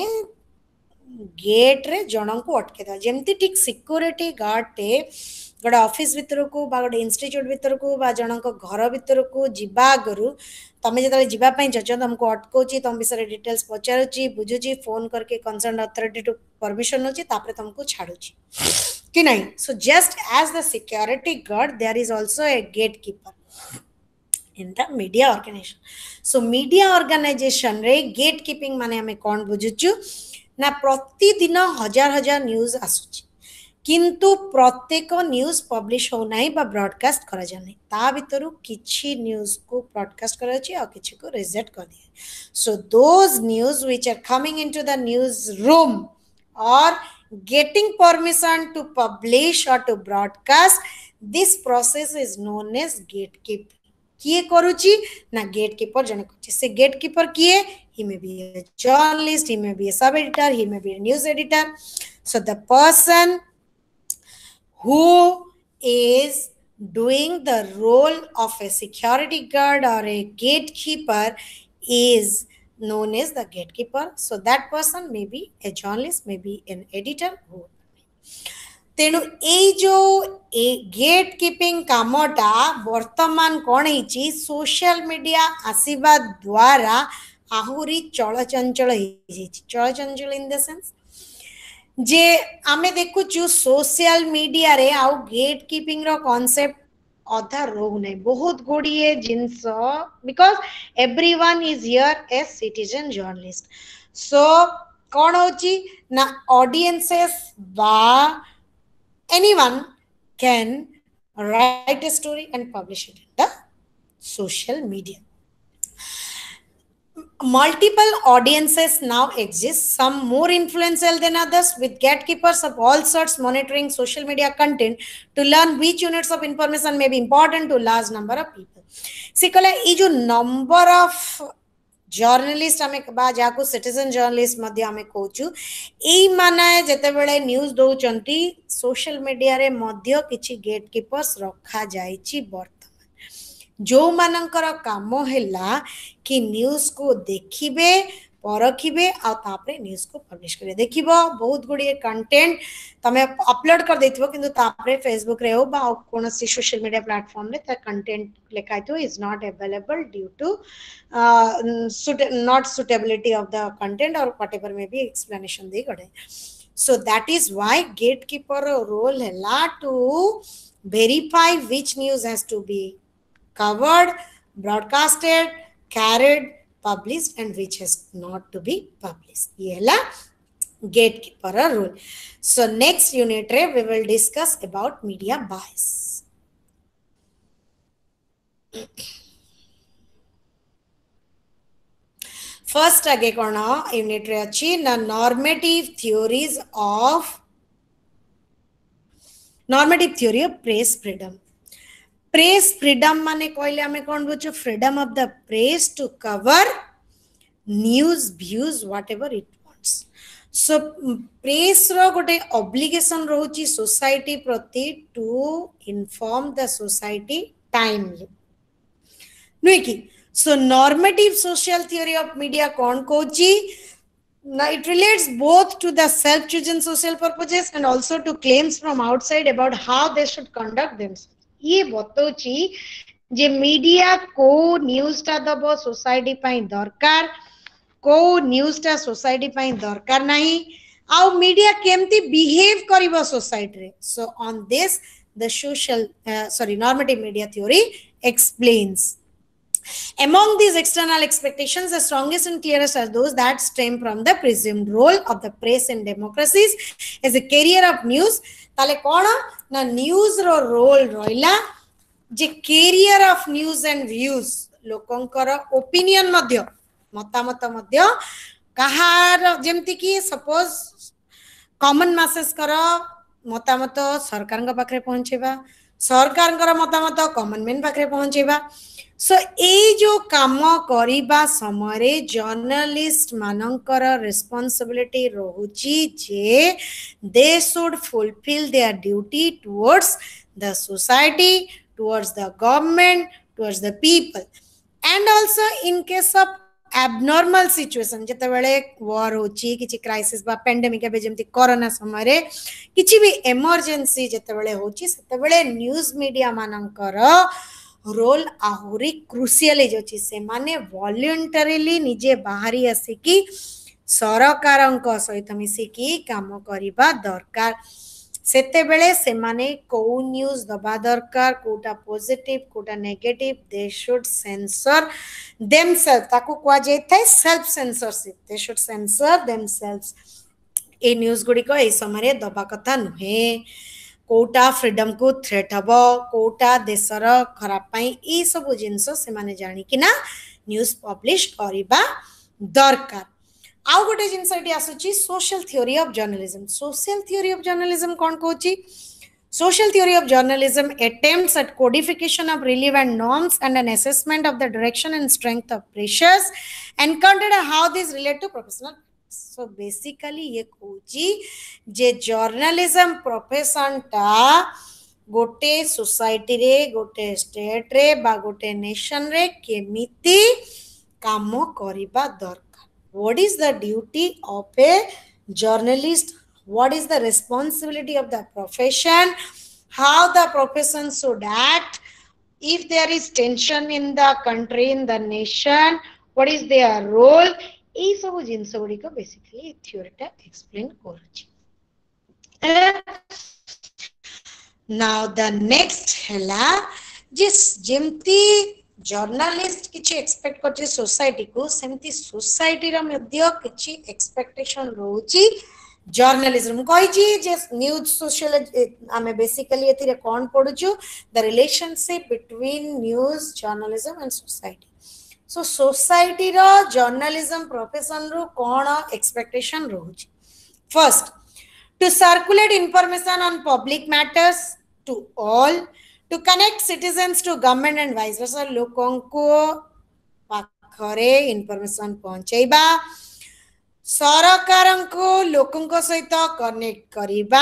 गेट रे जनों को अटके था जेमती ठीक सिक्योरिटी गार्ड टे गोटे ऑफिस भीतर को बा गोटे इंस्टीट्यूट भीतर को बा जनों को घर भीतर को जिबा गरु तमे जतले जिबा पई जज तुमको अटकोची तुम विषय डिटेल्स पचारुची बुझुची फोन करके कंसर्न अथॉरिटी टू परमिशन होची तापरे तुमको छाडुची कि नहीं so just as the security guard there is also a gatekeeper in the media organization so media organization रे gatekeeping माने हमें कौन बुझुचु ना प्रतिदिन हजार हजार न्यूज आसुची किंतु प्रत्येक न्यूज पब्लिश हो नाही बा ब्रॉडकास्ट करा जाने ता भितरु किछि न्यूज को ब्रॉडकास्ट करा छि और किछि को रिजेक्ट कर दिए so those news which are coming into the newsroom और getting permission to publish or to broadcast this process is known as gatekeeping किए करूची ना गेटकीपर जने करूची से गेटकीपर किए he may be a journalist he may be a sub editor he may be a news editor so the person who is doing the role of a security guard or a gatekeeper is known as the gatekeeper so that person may be a journalist may be an editor who तेणु ए जो gate keeping कामटा वर्तमान कौन है social media आसीबा द्वारा आहुरी चलचंचल चलचंचल in the sense जे आमे देखुचु social media रे आउ gate keeping रो concept अधा रोहु नै बहुत गुड़िए things because everyone is here a citizen journalist so कौन होची ना ऑडियंसेस बा anyone can write a story and publish it in the social media. Multiple audiences now exist, some more influential than others, with gatekeepers of all sorts monitoring social media content to learn which units of information may be important to large number of people. See, kala e jo number of journalist ame ba jaku citizen journalist madhya ame kochu ei mane jetebele news douchanti social media re madhya kichi gatekeepers rakha jaichi bort जो मानकर काम है कि news को देखिबे परखिबे आ तापरे news को publish करिए देखिबो बहुत गुडी कंटेंट तमे अपलोड कर देथिबो किंतु तापरे फेसबुक रे हो बा कोनसी सोशल मीडिया प्लेटफॉर्म रे त कंटेंट लेखाइतो is not available due to not suitability of the content और व्हाटएवर मे बी एक्सप्लेनेशन दे गडे so that is why gatekeeper role हैला to verify which news has to be covered, broadcasted, carried, published, and which has not to be published. Ye la gatekeeper role. So next unit re we will discuss about media bias. First age kona unit re achi na normative theories of normative theory of press freedom. Press freedom माने कहले हमें कौन बुझो freedom of the press to cover news views whatever it wants. So press रो गोटे obligation रोची society प्रति to inform the society timely. नुई की so normative social theory of media कौन Kochi now it relates both to the self-chosen social purposes and also to claims from outside about how they should conduct themselves. ये बतौची जे media को news टा दबो society पाई दरकार को news टा society पाई दरकार नहीं आउ मीडिया केमती बिहेव करिवो सोसाइटी रे so on this the social sorry normative media theory explains Among these external expectations, the strongest and clearest are those that stem from the presumed role of the press in democracies as a carrier of news. ताले कौन ना news row role रोइला J carrier of news and views लोकंकर opinion मध्य मतामत मध्य कहार जेमती की suppose common masses करा मतामत सरकार का पाखरे पहुंचेबा सरकार का मतामत common man पाखरे पहुंचेबा सो ए जो काम करिबा समय जर्नलिस्ट मानकर रिस्पांसिबिलिटी रहुची जे they should fulfil their duty towards the society towards the government towards the people and also in case of abnormal situation जते बेले वॉर होची किछि क्राइसिस बा पेंडेमिक बे जेमति कोरोना समय रे किछि भी इमरजेंसी जते बेले होची सेते बेले न्यूज़ मीडिया मानकर रोल आहुरी क्रुशियल होची से माने वॉलंटरीली निजे बाहरी आसिकी सरकारंक सहित मिसिकी काम करिबा दरकार सेते बेले से माने को न्यूज़ दबा दरकार कोटा पॉजिटिव कोटा negative they should censor themself ताकू कुआ जेथाय self censorship they should censor themselves ए न्यूज़ गुडी को ए समय दबा कथा नुहे कोटा फ्रीडम को थ्रेट हबो कोटा देशर खराब पाई ई सब जिंस से माने जानी कि ना न्यूज़ पब्लिश करिबा दरकार आउ गोटे जिंस एटी आसुची social theory of journalism social theory of journalism कोन कोची social theory of journalism attempts at codification of relevant norms and an assessment of the direction and strength of pressures encountered and how these relate to professional. So basically ये कोची जे journalism profession टा गोटे society रे गोटे state रे बा गोटे nation रे केमिति काम करिबा दरकार what is the duty of a journalist what is the responsibility of the profession how the profession should act if there is tension in the country in the nation what is their role ए सब things गुडी को basically theory टा explain करूची now the next हैला जिस जेमती journalist किछि expect करछि सोसाइटी को सेमती सोसाइटी रा मध्य किछि एक्सपेक्टेशन रहउची जर्नलिज्म कही जे न्यूज सोशल आमे बेसिकली एथिरे कोन पढुछु the relationship between news journalism and society so society रो जर्नलिज्म प्रोफेशन रो कोन एक्सपेक्टेशन रहउछि first to circulate information on public matters to all to connect citizens to government and vice versa लोकों को पाखरे information पहुंचेबा सरकार को लोकों को सहित कनेक्ट करिबा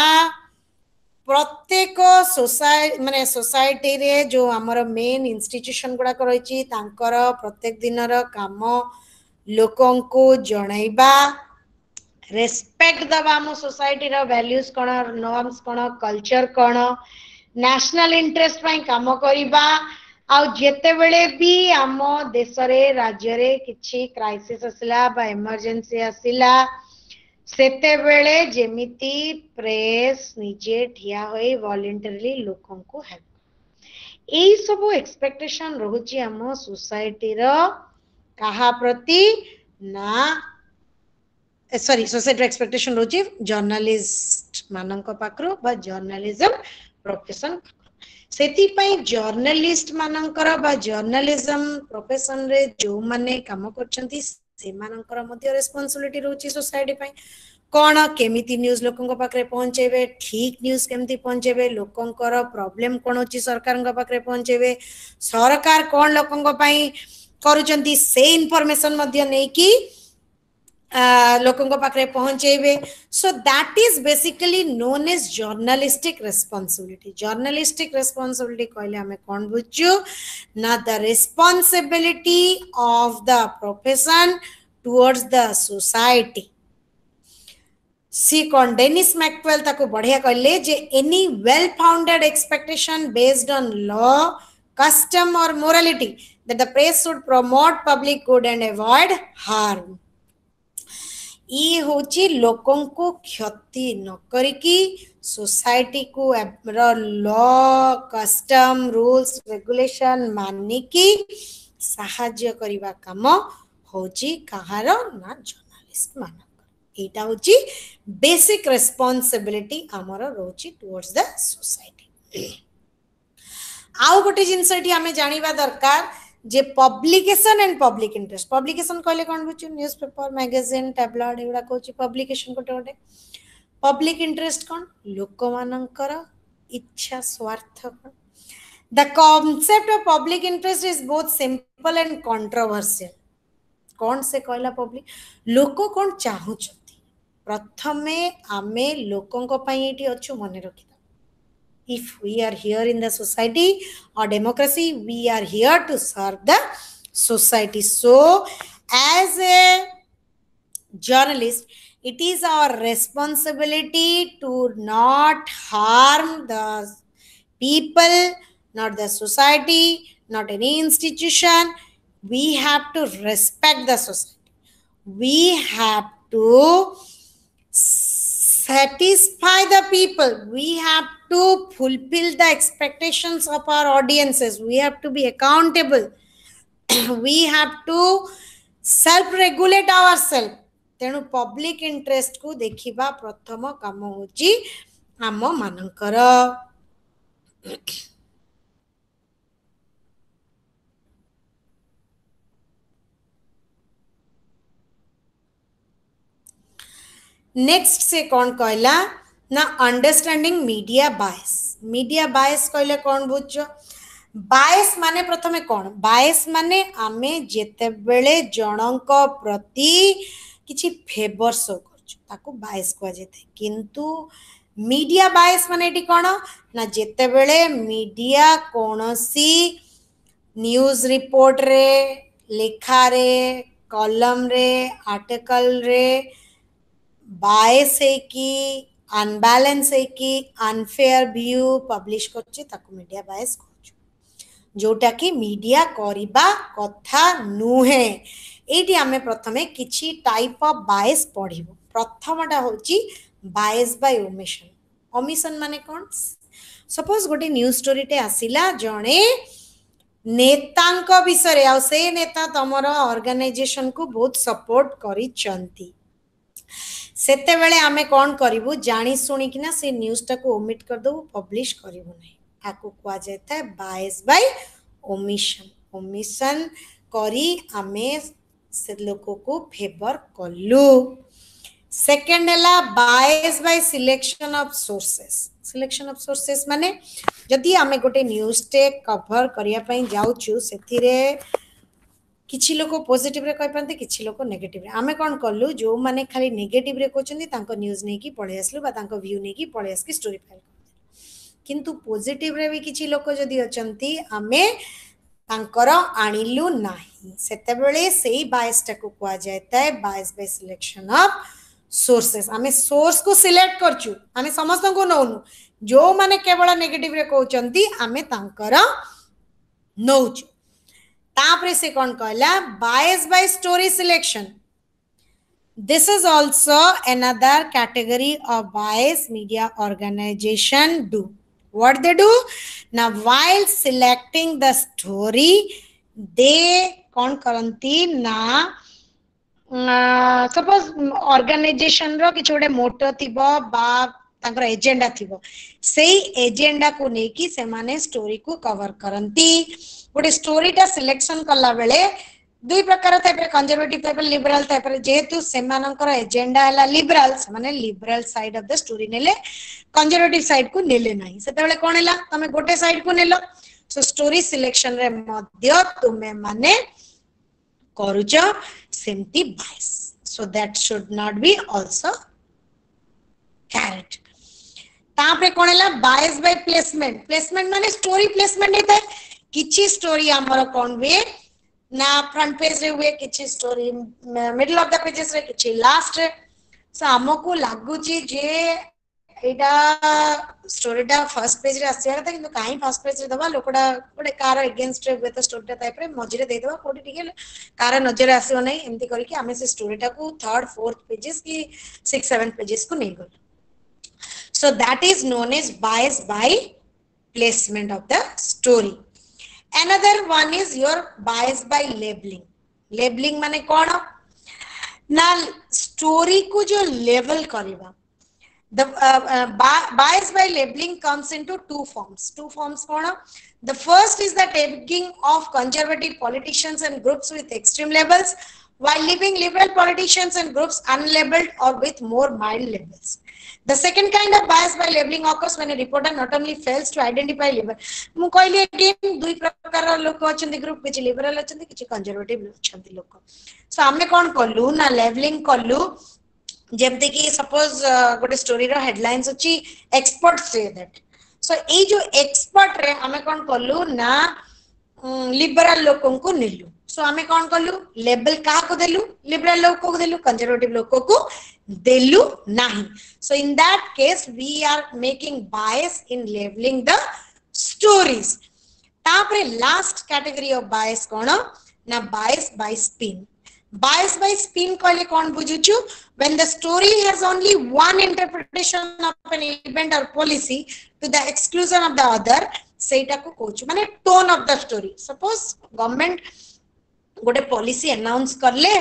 प्रत्येक सोसाइटी माने सोसाइटी रे जो हमर मेन इंस्टीट्यूशन गुडा रही तांकर प्रत्येक दिनर काम लोकों को जणाइबा रेस्पेक्ट दबा मो सोसाइटी रो वैल्यूज कोन नॉर्म्स कोन कल्चर कोन नेशनल इंटरेस्ट पई काम करिबा आ जेते बेले भी हम देश रे राज्य रे किछि क्राइसिस असला बा इमरजेंसी आसिला सेते बेले जेमिति प्रेस निजे ठिया होई वॉलंटरली लोकों को हेल्प एई सब एक्सपेक्टेशन रहउची हम सोसाइटी रो कहा प्रति ना सॉरी सोसाइटी एक्सपेक्टेशन रोची जर्नलिस्ट मानक पाखरो बा जर्नलिज्म प्रोफेशन सेति पई जर्नलिस्ट मानकर बा जर्नलिज्म प्रोफेशन रे जो माने काम करचंती से मानकर मध्ये रिस्पांसिबिलिटी रोची सोसाइटी पई कोन केमिति न्यूज लोकन पाखरे पहुंचेबे ठीक न्यूज केमिति पहुंचेबे लोकनकर प्रॉब्लम कोन होची सरकारन पाखरे पहुंचेबे सरकार कोन लोकन पई करूचंती से इंफॉर्मेशन मध्ये नै की लोकों को पाखरे पहुंचेबे so that is basically known as journalistic responsibility journalistic responsibility कहले हमें कोन बुझू ना the responsibility of the profession towards the society सी कोन डेनिस मैक्सवेल ताको बढ़िया कहले जे any well founded expectation based on law custom or morality that the press should promote public good and avoid harm ई होची लोकों को क्षति न करिकी सोसाइटी को लॉ कस्टम रूल्स रेगुलेशन मानिकी साहाय्य करिबा काम होची कहार ना जर्नलिस्ट मानक एटा होची बेसिक रेस्पॉन्सिबिलिटी हमर रोची टुवर्ड्स द सोसाइटी आउ गोटे जिंस एठी हमें जानिबा दरकार जे publication and public interest publication कहले कोन बुझु न्यूज़पेपर मैगजीन टैबलॉइड एवडा कोची पब्लिकेशन कोटे कोटे पब्लिक इंटरेस्ट कोन लोक मानकर इच्छा स्वार्थ कोन the concept of public interest is both simple and controversial कोन से कहला पब्लिक लोक कोन चाहू छथि प्रथमे आमे लोकन को पई एठी अछु मने रखि if we are here in the society or democracy we are here to serve the society so as a journalist it is our responsibility to not harm the people not the society not any institution we have to respect the society we have to satisfy the people we have to fulfill the expectations of our audiences we have to be accountable we have to self regulate ourselves तेनु public interest को देखिबा प्रथम काम होची आम मानकर next से कौन कहला ना understanding media bias media bias कहले कौन बुझो बायस माने प्रथमे कौन बायस माने आमे जेते बेले जनक प्रति किछि फेवर शो करछु ताको बायस को जेते किंतु मीडिया बायस माने एटी कोन ना जेते बेले मीडिया कोनोसी न्यूज रिपोर्ट रे लेखा रे कॉलम रे आर्टिकल रे बायस है कि अनबैलेंस है कि अनफेयर व्यू पब्लिश करछि ताको मीडिया बायस कहछु जोटा कि मीडिया करिबा कथा नुहे एटी हमें प्रथमे किछि टाइप ऑफ बायस पढिबो प्रथमटा होची बायस बाय ओमिशन ओमिशन माने कोन सपोज गोटे न्यूज स्टोरी टे आसिला जणे नेतांक विषय आ से नेता तमरो ऑर्गेनाइजेशन को बहुत सपोर्ट करी चंती सेते बेले आमे कोन करिवु जानी सुनी किना से न्यूज़ टा को ओमिट कर दो पब्लिश करिवु नहीं आको कुआ जाता है बायस बाय ओमिशन ओमिशन करी आमे से लोको को फेवर कलु सेकेंड है bias by selection of sources selection of sources माने जदि आमे गोटे न्यूज़ टे कवर करिया पई जाउछु सेथिरे किछि लोक पॉजिटिव रे कहि पांते किछि लोक नेगेटिव रे आमे कोन करलु जो माने खाली नेगेटिव रे कोचंदी तांको न्यूज़ नै की पढे आसलु बा तांको व्यू नै की पढे आस की स्टोरी फाइल किंतु पॉजिटिव रे भी किछि लोक जदि अचंती आमे तांकर आनिलु नाही सेते बेले सेही बायस टा को कुआ जायता है bias by selection of sources आमे सोर्स को सिलेक्ट करचु आमे समस्त को नौनु जो माने केवल नेगेटिव रे कहउचंती आमे तांकर नौचु तापरे से कौन कहला bias by story selection this is also another category of bias media organization do what they do now while selecting the story they कौन करंती ना सपोज ऑर्गेनाइजेशन रो किछ गोटे मोटो थिबो बा तांकर एजेंडा थिबो सेही एजेंडा को नेकी से माने स्टोरी को कवर करंती गोटे स्टोरी टा सिलेक्शन करला बेले दुई प्रकार टाइप रे कंजर्वेटिव टाइप रे लिबरल टाइप रे जेतु सेमानकर एजेंडा हला लिबरल से माने liberal side of the story नेले कंजर्वेटिव साइड को नेले नाही सेते बेले कोन हला तमे गोटे साइड को नेलो सो स्टोरी सिलेक्शन रे मध्य तुमे माने करूच सेमती bias so that should not be also carried तापरे कोन हला बायस बाय प्लेसमेंट प्लेसमेंट माने स्टोरी प्लेसमेंट हेता किछि स्टोरी हमर कोन वे ना फ्रंट पेज रे हुए किछि story middle of the pages रे किछि लास्ट रे सो हमको लागु छी जे एटा स्टोरीटा फर्स्ट पेज रे आसिया था किंतु काई फर्स्ट पेज रे दबा लोकडा गोटे कार अगेंस्ट रे विथ स्टोरीटा टाइप रे मझिरे दे दबा कोटी टिके कार नजर आसियो नै एंती करी कि हमें से स्टोरीटा को थर्ड फोर्थ पेजेस की सिक्स सेवन पेजेस को नै गल so that is known as bias by placement of the story another one is your bias by labeling labeling माने कौन ना स्टोरी को जो लेबल करिबा the uh, uh, bias by labeling comes into two forms two forms कौन the first is the tagging of conservative politicians and groups with extreme labels while leaving liberal politicians and groups unlabeled or with more mild labels the second kind of bias by labeling occurs when a reporter not only fails to identify liberal मु कहली again दुई प्रकार लोक अछंती group किछि liberal अछंती किछि conservative अछंती लोक सो हमें कोन करलु ना लेबलिंग करलु जेमते कि सपोज गोटे स्टोरी रो हेडलाइंस अछि एक्सपर्ट से दैट सो ए जो एक्सपर्ट रे हमें कोन करलु ना लिबरल लोकन को निलु सो हमें कोन करलु लेबल का को देलु लिबरल लोक को देलु कंजर्वेटिव लोक को देलु नाही so in that case we are making bias in labeling the stories तापरे last category of bias कोन ना bias by spin bias by spin कहले कोन बुझुछु when the story has only one interpretation of an event or policy to the exclusion of the other सेटा को कहूछु माने tone of the story suppose government गोटे policy announce करले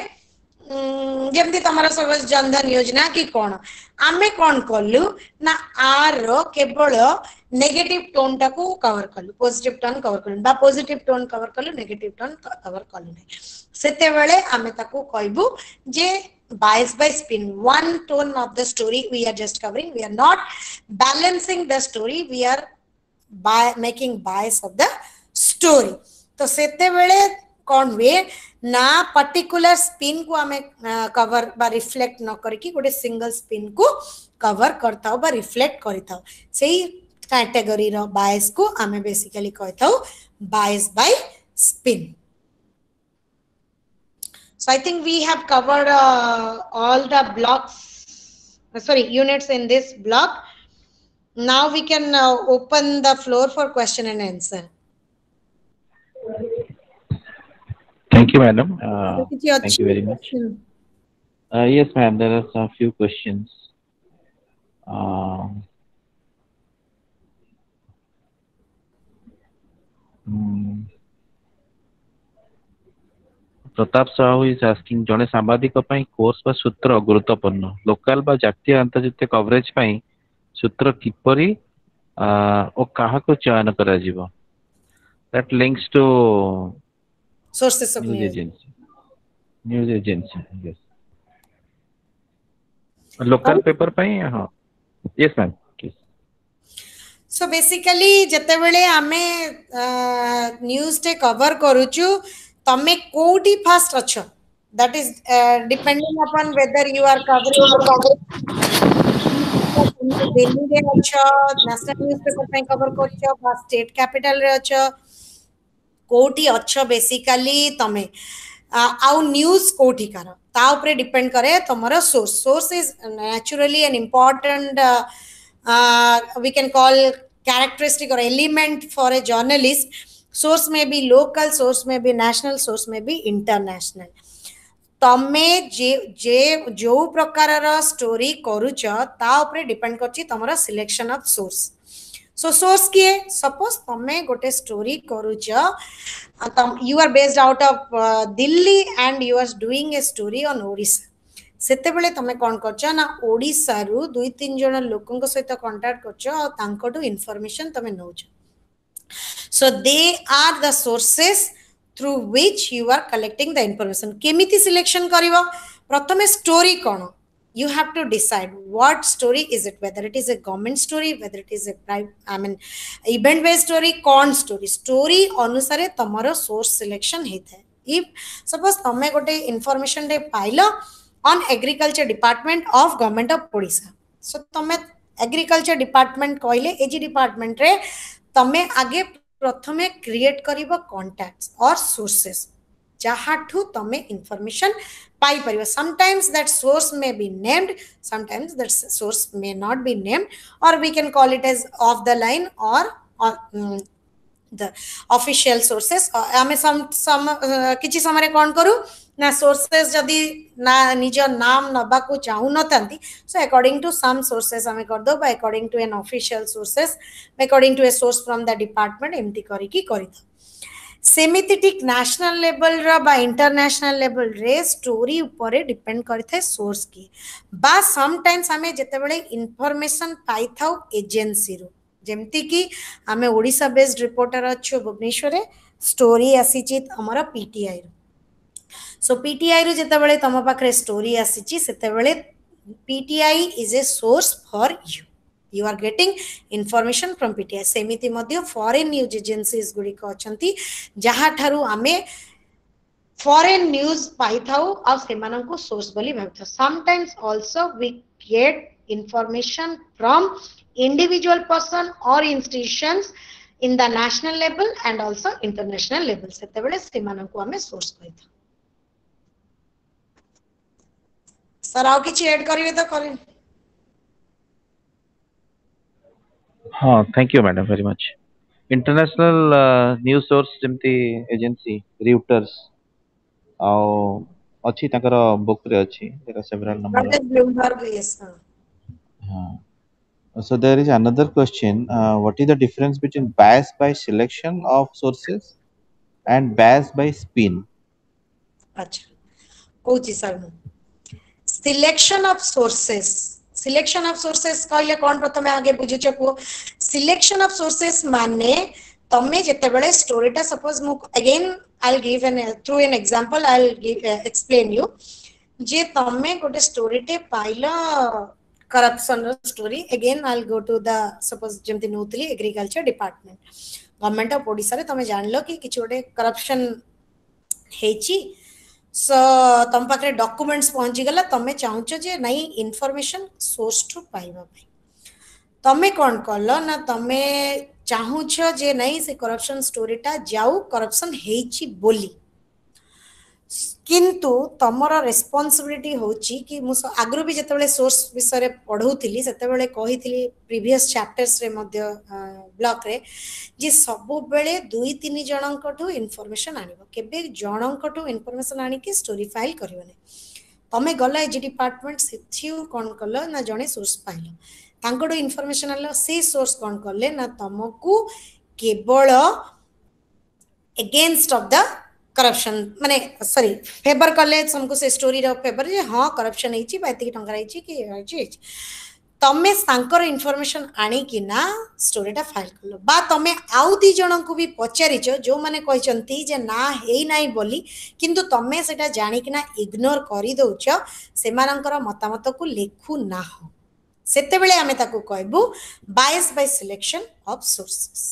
जेमती तमरा सब जनधन योजना की कोन आमे कोन करलु ना आर केवल नेगेटिव टोन टा को कवर करलु पॉजिटिव टोन कवर करलु बा पॉजिटिव टोन कवर करलु नेगेटिव टोन कवर करलु नै सेते बेले आमे ताको कहबु जे bias by spin one tone of the story we are just covering we are not balancing the story we are by making bias of the story तो सेते बेले कौन हुए ना पर्टिकुलर स्पिन को हमें कवर बा रिफ्लेक्ट न करके गोटे सिंगल स्पिन को कवर करता हो बा रिफ्लेक्ट करता हो सही कैटेगरी रो बायस को हमें बेसिकली कहता हो bias by spin so I think we have covered uh, all the blocks uh, sorry units in this block now we can uh, open the floor for question and answer. Thank you, madam. Uh, thank you very much. Uh, yes, ma'am. There are a few questions. Uh, hmm. Pratap Sahu is asking जने सांबादिक पई course बा सूत्र गुरुत्वपूर्ण local बा जातीय अंतर्जातीय coverage पई सूत्र किपरि ओ काहा को चयन करा जीवो that links to sources of news news. Agency news agency yes local paper पई हां यस मैम So basically जते बेले आमे न्यूज़ टे कवर करूचु तमे कोठी फास्ट अछ that is uh, depending upon whether you are covering Delhi रे अछ नेशनल न्यूज़पेपर पे कवर करछ बा स्टेट कैपिटल रे अछ कोठी अछ बेसिकली तमे आउ न्यूज़ कोठी कर ता ऊपर डिपेंड करे तमरो source source is naturally an important uh, we can call characteristic or element for a journalist. Source may be local, source may be national, source may be international. तमे जे जे जो प्रकार स्टोरी करूच ता ऊपर डिपेंड करछि तमरा selection of source. So source किए suppose तमे गोटे स्टोरी करूच तम you are based out of Delhi and you are doing a story on Odisha सेते बेले तमे कोन करछ ना ओडिसा रु दुई तीन जण लोकंक सहित कांटेक्ट करछ आ तांकोटू इन्फॉर्मेशन तमे नौछ. So they are the sources through which you are collecting the information. केमिति सिलेक्शन करिवो प्रथमे स्टोरी कोन you have to decide what story is it, whether it is a government story, whether it is a private I mean event based story, con story story अनुसारे तमरो source selection हेता. if suppose तमे गोटे information दे पाइलो on agriculture department of government of Odisha, so तमे agriculture department कहले एजी department रे तमे आगे प्रथमे create करिवो contacts or sources jahathu tame information pai pariba. Sometimes that source may be named, sometimes that source may not be named, or we can call it as off the line or, or um, the official sources. ame some some kichi samare kon karu na sources jodi na nijo naam naba ku chahu natanti, so according to some sources ame kar do, by according to an official sources, according to a source from the department emti kari ki kari do. सेमिति ठीक national level रा बा international level रे story ऊपर depend करथे source की बा some times हमें जते बेले इंफॉर्मेशन पाई थाउ एजेंसी रो, जेमति की हमें ओडिसा बेस्ड रिपोर्टर अच्छो भुवनेश्वर रे स्टोरी आसीची हमर पीटीआई रो. सो पीटीआई रो जते बेले तम पाखरे स्टोरी आसीची सेते बेले PTI is a source for you. You are getting information from P T I. सेमिति मध्य foreign news agencies गुडी को अछंती जहा थारु आमे foreign news पाई थाउ आ सेमानन को सोर्स बोली भाबथा. Sometimes also we get information from individual person or institutions in the national level and also international level. सेते बेले सेमानन को आमे सोर्स कहथा. सर आउ किछि ऐड करिवे तो करिन. हाँ thank you madam very much. International news source जेमती एजेंसी रियूटर्स आउ अछि ताकर बुक रे अछि there are several number. Bloomberg yes. हाँ so there is another question, uh, what is the difference between bias by selection of sources and bias by spin? अच्छा कोची sir selection of sources selection of sources कहले कोन प्रथमे आगे बुझिछ को selection of sources माने तमे जते बेले स्टोरीटा सपोज मु again I will give an through an example I will explain you जे तमे गोटे स्टोरी टे पाइला corruption story. Again I will go to the suppose जेमति नोतली agriculture department government of Odisha रे तमे जानलो कि किछ गोटे करप्शन हेची. सो so, तम पाखे डॉक्यूमेंट्स पहुंची गला तमे चाहूछ जे नहीं इन्फॉर्मेशन सोर्स टू पाइबा भाई तमे कोन करलो ना तमे चाहूछ जे नहीं से करप्शन स्टोरीटा जाऊ करप्शन हेची बोली, किंतु तमरो रेस्पोंसिबिलिटी होची कि मु आगरु भी जते बेले सोर्स विषय रे पढौथिली सेते बेले कहिथिली प्रीवियस चैप्टर्स रे मध्य ब्लॉक रे जे सब बेले दुई तीन जनकठू इन्फॉर्मेशन आनिबो केबे जनकठू इन्फॉर्मेशन आनी के स्टोरी फाइल करबने. तमे गला एजी डिपार्टमेंट सेथिउ कोन करलो ना जने सोर्स पाइलो तांकोडो इन्फॉर्मेशन आलो से सोर्स कोन करले ना तमकू केवल अगेंस्ट ऑफ द करप्शन माने सॉरी फेवर कले हमको से स्टोरी रो फेवर जे हां करप्शन हेची बाती टंका रही कि हेची तमे सांकर इनफॉरमेशन आनी कि ना स्टोरीटा फाइल कलो बा तमे आउ दी जण को भी पचारिछ जो माने कहचंती जे ना हेई नाही बोली किंतु तमे सेटा जानि कि ना इग्नोर करि दउछ सेमानंकर मतामत को लेखु ना हो सेते बेले आमे ताको कहबू bias by selection of sources.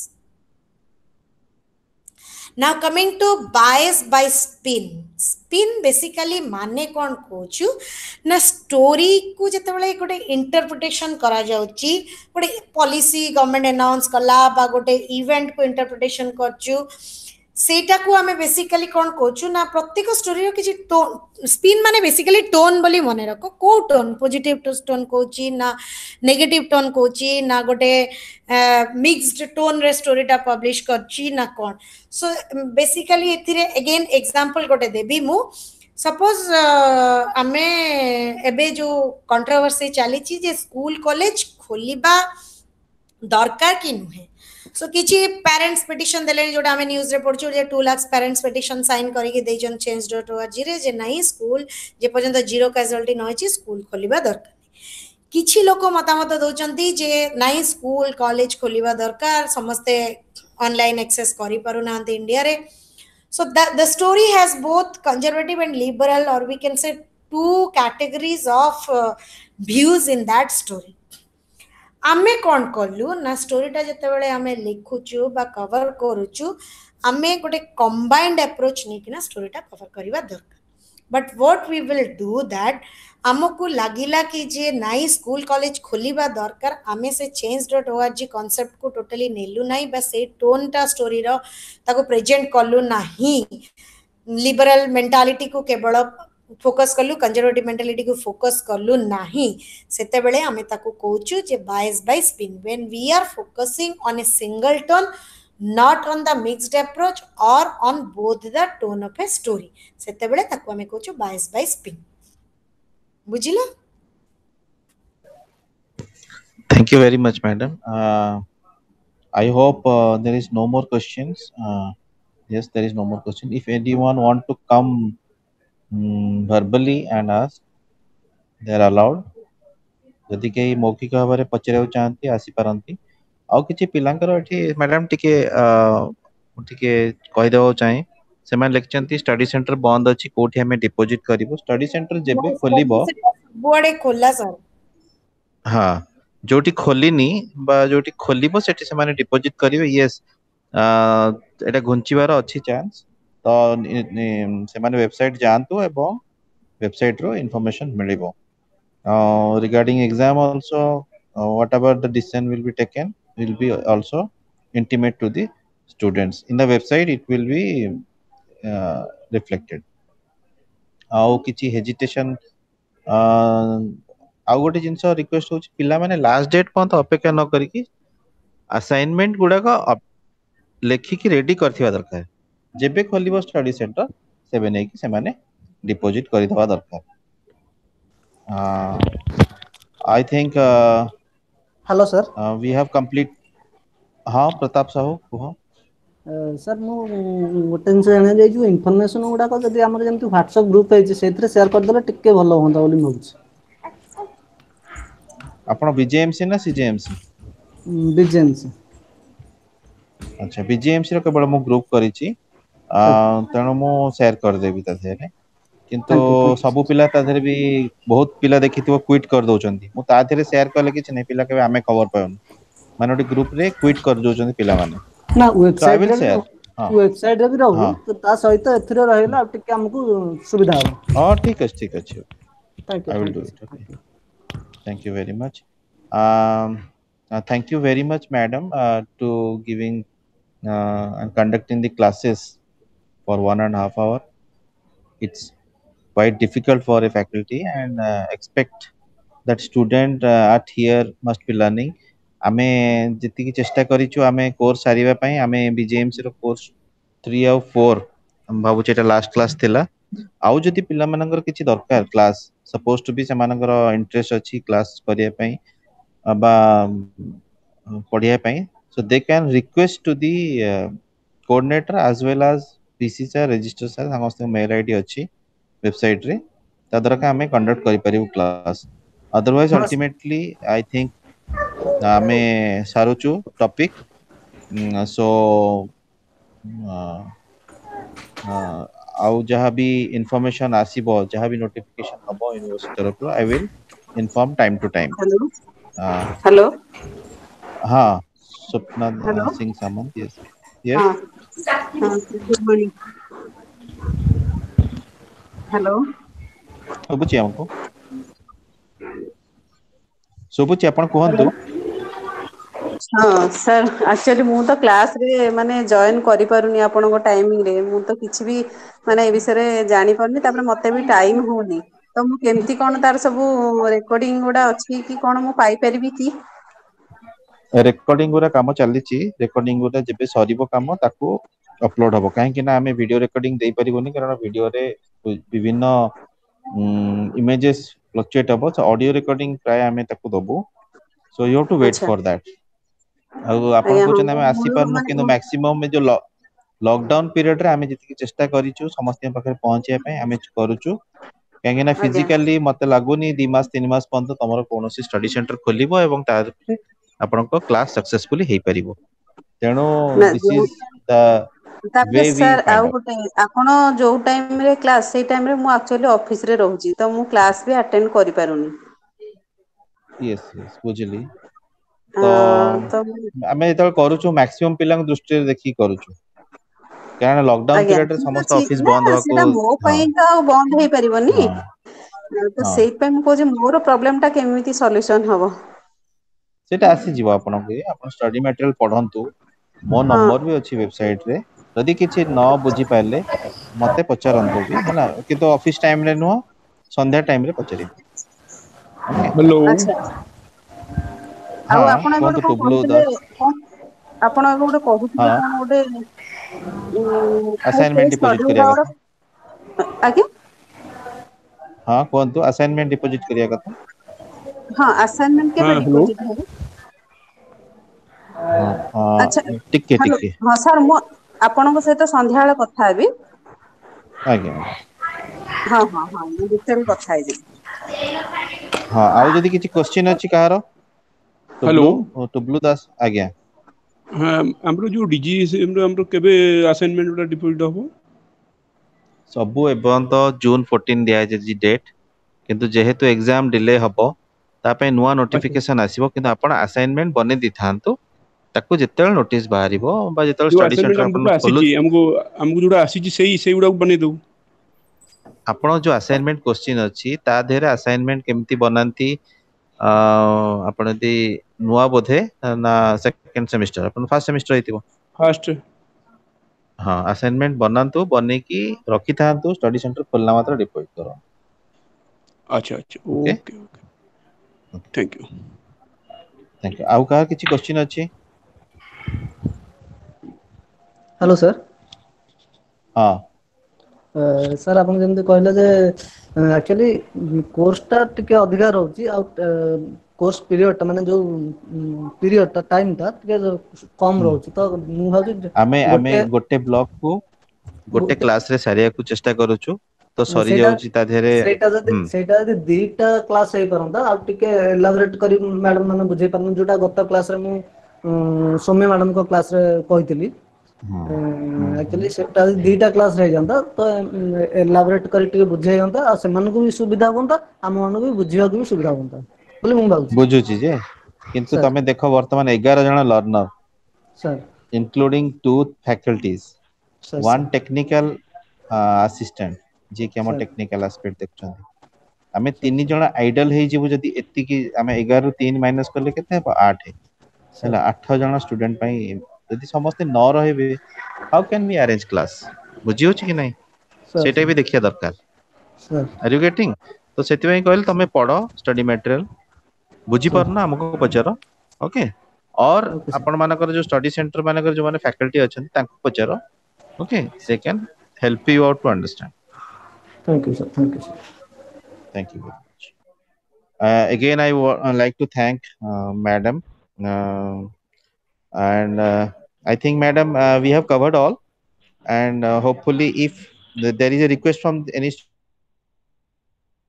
Now coming to bias by spin. Spin basically माने कौन कोचु ना स्टोरी को जते बेले गोटे इंटरप्रिटेशन करा जाउची गोटे पॉलिसी गवर्नमेंट अनाउंस कला बा गोटे इवेंट को इंटरप्रिटेशन करचु सेटा को हमें बेसिकली कौन कोचु ना प्रत्येक स्टोरी रो किछि टोन स्पिन माने बेसिकली टोन बोली मने रखो को टोन पॉजिटिव टोन कोची ना नेगेटिव टोन कोची ना गोटे मिक्स्ड टोन रे स्टोरीटा पब्लिश करची ना कौन सो बेसिकली एथिरे अगेन एग्जांपल गोटे देबी मु सपोज आमे एबे जो कंट्रोवर्सी चली जे स्कूल कॉलेज खोलिबा दरकार कि नुहे सो किछि पेरेंट्स पिटिशन देले जोटा हमें न्यूज़ रे पढछु जे two lakh parents petition sign करके देजन चेंज डॉट ओआरजी रे जे नहीं स्कूल जे पर्यंत जीरो कैजुअलिटी न होची स्कूल खोलिबा दरकार किछि लोक मतामत दउचंती जे नहीं स्कूल कॉलेज खोलिबा दरकार समस्ते ऑनलाइन एक्सेस करि पारु नांती इंडिया रे so the the story has both conservative and liberal or we can say two categories of uh, views in that story आमे कौन कलु ना स्टोरीटा जते बेले आमे लिखुचु बा कवर करूचु आमे गोटे कंबाइंड अप्रोच नै कि ना स्टोरीटा कवर करबा दरकार but what we will do that हमको लागिला कि जे नाई स्कूल कॉलेज खोलिबा दरकार आमे से चेंज डॉट ओआरजी कांसेप्ट को टोटली नेलु नाही बा से टोनटा स्टोरी रो ताको प्रेजेंट करलु नाही लिबरल मेंटालिटी को केवल फोकस करलु कंजर्वेटिव मेंटालिटी को फोकस करलु नाही सेते बेले हमें ताको कहूचु जे bias by spin when we are focusing on a single tone not on the mixed approach or on both the tone of a story सेते बेले ताको हमें कहूचु बायस बाय स्पिन बुझिला. Thank you very much, madam. Uh, I hope uh, there is no more questions. Uh, yes, there is no more question. If anyone want to come um, verbally and ask, they are allowed. यदि कहीं मौखिक भाव में पचार चाहती आसी पारती आउ किछि पिलांकर एठी मैडम टिके टिके कहि देबो चाहे से मैं लेक्चंती स्टडी सेंटर बंद अछि कोठी हमें डिपॉजिट करिवो स्टडी सेंटर जेबे खोलिबो बुआडे खोला सर हां जोटी खोलिनी बा जोटी खोलिबो सेठी से माने डिपॉजिट करिवे यस एटा घुंचीबार अछि चांस तो से माने वेबसाइट जानतो एवं वेबसाइट रो इंफॉर्मेशन मिलिबो regarding exam also whatever the decision will be taken will be also intimate to the students in the website it will be uh, reflected आउ किछि हेजिटेशन आउ गोटे जिंस रिक्वेस्ट होछि पिला माने लास्ट डेट पन्त अपेक्षा न करी कि असाइनमेंट गुडा का लेखि कि रेडी करथिबा दरकार जेबे खोलिबो स्टडी सेंटर सेबे नै कि से माने डिपॉजिट करि दबा दरकार I think hello sir we have complete हाँ प्रताप साहू कह सर मु गोटे जिन जाना जाए जो इनफॉरमेशन गुड़ाक जब आम जमी व्हाट्सएप ग्रुप है सेयार करदे टिके भल हाँ बोली भावुँ आपण बीजेएमसी ना सीजेएमसी बीजेएमसी अच्छा बीजेएमसी रो केवल मु ग्रुप करिछि तेणु मु शेयर कर देबी ता देरे किंतु सबु पिला ता देरे भी बहुत पिला देखिथिबो क्विट कर दोचंती मु ता देरे शेयर करले किछ नै पिला के आमे खबर पाउन माने ओटी ग्रुप रे क्विट कर दोचंती पिला माने ना वेबसाइट रे वेबसाइट रे भी रहू तो ता सहित एथिरे रहला टिके हमकु सुविधा हो हां ठीक अछि ठीक अछि thank you I will do it okay thank you very much um uh, thank you very much madam uh, to giving uh, and conducting the classes for one and a half hour it's quite difficult for a faculty and uh, expect that student uh, at here must be learning आमे जति की चेष्टा करिछु आमे course सारिबा पई आमे BJMC रो course three और फोर हम भाबु चेटा लास्ट क्लास थिला आउ जति पिला मानकर किछि दरकार क्लास सपोज टू बी से मानकर इंटरेस्ट अछि क्लास करिया पई बा पढ़िया पई so they can request to the uh, coordinator as well as PC sir register sir समस्त मेल आईडी अच्छी वेबसाइट रे ता द्वारा का हमें कंडक्ट करि परिबु class otherwise ultimately I think हमें सारुचु टॉपिक सो आउ जहाँ भी इंफॉर्मेशन आसीबो जहाँ भी नोटिफिकेशन हबो यूनिवर्सिटी तरफ I will inform time to time hello hello हाँ स्वप्ना हेलो सिंह सामंत यस हाँ यस हाँ गुड मॉर्निंग हेलो सुबुची हमको सुबुची आपण कहंतु हाँ सर एक्चुअली मु तो क्लास रे माने जॉइन करि पारुनी आपनको टाइमिंग रे मु तो किछि भी माने ए विषय रे जानि पारुनी तापर मते भी टाइम होनी तो मु केमती कोन तार सब रेकॉर्डिंग गुडा अछि कि कोन मु पाई परिबी कि रेकॉर्डिंग गुरा काम चलीची रेकॉर्डिंग गुरा जेबे सरीबो काम ताको अपलोड हबो काहे कि ना हमें वीडियो रेकॉर्डिंग देई परिबोनी कारण वीडियो रे विभिन्न इमेजेस फ्लक्चुएट हबो ऑडियो रेकॉर्डिंग प्राय हमें ताको दबो so you have to wait अच्छा फॉर दैट आ आपण आज्ञा हाँ कहउछन हमें आसी मु पारनु किंतु माने मैक्सिमम में जो लॉकडाउन पीरियड रे हमें जति चेष्टा करिछु समस्त पाखे पहुंचे पे हमें करूछु काहे ना आज्ञा फिजिकली मते लागुनी दो मास तीन मास पंत तमरो कोनोसी स्टडी सेंटर खोलिबो एवं तार आपनको क्लास सक्सेसफुली हेई परिबो तेणु ना दिस जो इज द ताପରେ वे वी ସାର୍ ଆଉ फाइंड आउट ଗୋଟେ ଆପଣ ଯୋଉ ଟାଇମରେ କ୍ଲାସ ସେଇ ଟାଇମରେ ମୁଁ ଆକ୍ଚୁଆଲି ଅଫିସରେ ରହୁଛି ତ ମୁଁ କ୍ଲାସ ବି ଆଟେଣ୍ଡ କରିପାରୁନି यस यस बुझिली ଅ तो ତ ଆମେ ଯେତେବେଳେ କରୁଛୁ मैक्सिमम पिलांक दृष्टि देखि करूछु कारण लॉकडाउन ଆଜ୍ଞା पीरियड रे ଠିକ समस्त ଅଛି ऑफिस ନା बंद होको ସେଇଟା ମୋ हां ପାଇଁ ତ ଆଉ ବନ୍ଦ ହେଇପାରିବନି हां ତ हां ସେଇଥିପାଇଁ ମୁଁ କହୁଛି ମୋର ପ୍ରୋବ୍ଲେମ ଟା କେମିତି ସଲ୍ୟୁସନ ହବ सेटा आसी जीव आपन के आपन स्टडी मटेरियल पढंतु मो ହଁ नंबर भी अछि वेबसाइट रे यदि किछि न बुझी पाइले मते पचारंतु भी हला किंतु ऑफिस टाइम रे नुह संध्या टाइम रे पचारिबे ओके हेलो ଆଚ୍ଛା ଆଉ हाँ ଆପଣ ଏବେ ଗୋଟେ कहतु କଣ टुबलू କହୁଥିଲେ दास କଣ ଆପଣ ଏବେ ଗୋଟେ କହୁଥିଲେ हाँ କଣ ଗୋଟେ ଉଁ କୋଉ असाइनमेंट କୋଉ डिपॉजिट ଷ୍ଟଡି करिया ଗୁଡା कथा ଗୋଟେ ଆଜ୍ଞା हाँ कहतु असाइनमेंट डिपॉजिट करिया कथा ହଁ ଆସାଇନମେଣ୍ଟ हाँ କେବେ हेलो ଡିପୋଜିଟ୍ ହବ हाँ ଆଚ୍ଛା हाँ टिके ହ୍ୟାଲୋ टिके ହଁ ସାର୍ ମୁଁ ଆପଣଙ୍କ ସହିତ ସନ୍ଧ୍ୟାବେଳେ କଥା ହେବି आज्ञा आज्ञा ହଁ ହଁ ହଁ ମୁଁ ଭିତରେ କଥା ହେଇଯିବି हाँ आउ जदि किछि क्वेश्चन अछि कहारो हेलो टुबलू टुबलू दास आज्ञा हाँ हमरो जो डीजी हमरो केबे असाइनमेंट गुडा डिपॉजिट हबो सबु एबंत जून चौदह दिया जे डेट किंतु जेहेतु एग्जाम डिले हबो ता पे नुवा अच्छा नोटिफिकेशन आसीबो किंतु आपण असाइनमेंट बने दिथांतु ताकू जेतेल नोटिस बाहरिबो बा जेतेल जो स्टडी असाइनमेंट सेंटर हमको आपण जो खोलु आसीची हमको हमको जोड़ा आसीची सेही सेही गुडा बने दऊ आपण जो असाइनमेंट क्वेश्चन अछि ता देहरे असाइनमेंट केमति बनांती अ आपण यदि नुवा बोधे ना सेकंड सेमिस्टर आपण फर्स्ट सेमिस्टर हेतिबो फास्ट हाँ असाइनमेंट बनातु बनेकी रखि थांतु स्टडी सेंटर खोलना मात्र डिपॉजिट करो अच्छा अच्छा okay okay thank you thank you आउ का किछि क्वेश्चन अछि ହ୍ୟାଲୋ ସାର୍ हाँ ସାର୍ ଆପଣ ଯେମିତି କହିଲେ ଯେ ଆକ୍ଚୁଆଲି କୋର୍ସ ଟା ଟିକେ ଅଧିକା ରହୁଛି ଆଉ କୋର୍ସ ପିରିୟଡ଼ ଟା ମାନେ ଯୋଉ ପିରିୟଡ଼ ଟା ଟାଇମ ଟା ଟିକେ କମ ହୁଁ ରହୁଛି ତ ମୁଁ ଭାବୁଛି ଆମେ ଆମେ ଗୋଟେ ଗୋଟେ ବ୍ଲକ କୁ ଗୋଟେ କ୍ଲାସ ରେ ସାରିବାକୁ ଚେଷ୍ଟା କରୁଛୁ ତ ସରି ସେଇଟା ଯାଉଛି ତା ଦେହରେ ସେଇଟା ଯଦି ହୁଁ ସେଇଟା ଯଦି ଦିଟା କ୍ଲାସ ହେଇପାରନ୍ତା ଆଉ ଟିକେ ଏଲାବୋରେଟ କରି ମ୍ୟାଡମ ମାନେ ବୁଝେଇ ପାରନ୍ତି ଯୋଉଟା ଗତ କ୍ଲାସରେ ମୁଁ ସୌମ୍ୟ ମ୍ୟାଡମଙ୍କ କ୍ଲାସ ରେ କହିଥିଲି ହୁଁ ହୁଁ ହୁଁ ଆକ୍ଚୁଆଲି ସେଟା ଦିଟା କ୍ଲାସ ରେ ହେଇଯାନ୍ତା ତ ଏଲାବୋରେଟ କରି ଟିକେ ବୁଝେଇ ହଅନ୍ତା ଆଉ ସେମାନଙ୍କୁ ବି ସୁବିଧା ହୁଅନ୍ତା ଆମ ମାନଙ୍କୁ ବି ବୁଝିବାକୁ ବି ସୁବିଧା ହୁଅନ୍ତା ବୋଲି ମୁଁ ଭାବୁଛି ବୁଝୁଛି ଯେ କିନ୍ତୁ ସାର୍ ତମେ ଦେଖ ବର୍ତ୍ତମାନ ଏଗାର ଜଣ learner sir including two faculties sir one sir technical uh, assistant ଯିଏ କି ଆମ ସାର୍ ଟେକ୍ନିକାଲ ଆସ୍ପେକ୍ଟ ଦେଖୁଛନ୍ତି ଆମେ ସାର୍ ତିନି ସାର୍ ଜଣ ଆଇଡଲ ହେଇଯିବୁ ଯଦି ଏତିକି ଆମେ ଏଗାର ରୁ ତିନି ମାଇନସ କଲେ କେତେ ହେବ ଆଠ ସାର୍ ହେଲା ଆଠ ଜଣ ଷ୍ଟୁଡେଣ୍ଟ ପାଇଁ ଯଦି ସମସ୍ତେ ନ ରହିବେ how can we arrange class ବୁଝି ହଉଛି କି ନାଇଁ ସାର୍ ସେଇଟା ବି ଦେଖିବା ଦରକାର ସାର୍ ଆର୍ ୟୁ ଗେଟିଂ ତ ସେଥିପାଇଁ କହିଲେ ତମେ ପଢ ଷ୍ଟଡି ମ୍ୟାଟେରିଆଲ ସାର୍ ବୁଝିପାରୁନ ଆମକୁ ପଚାର ଓକେ ଅର୍ ଓକେ ସାର୍ ଆପଣ ମାନଙ୍କର ଯୋଉ ଷ୍ଟଡି ସେଣ୍ଟର ମାନଙ୍କର ଯୋଉମାନେ ଫାକଲ୍ଟି ଅଛନ୍ତି ତାଙ୍କୁ ପଚାର okay they can help you out to understand thank you sir thank you sir thank you very much uh, again I would like to thank uh, madam uh, and uh, I think madam uh, we have covered all and uh, hopefully if th- there is a request from any student or any group of student,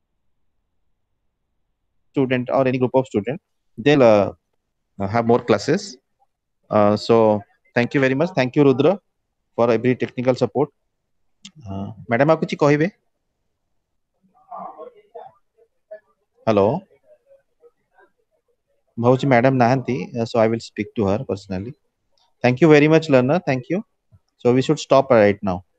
they will uh, have more classes. Uh, so thank you very much. Thank you, Rudra, for every technical support. Uh, madam आप कुछ कहबे? Hello, भाऊजी madam नाहंती, uh, so I will speak to her personally. Thank you very much, learner. Thank you. So we should stop right now.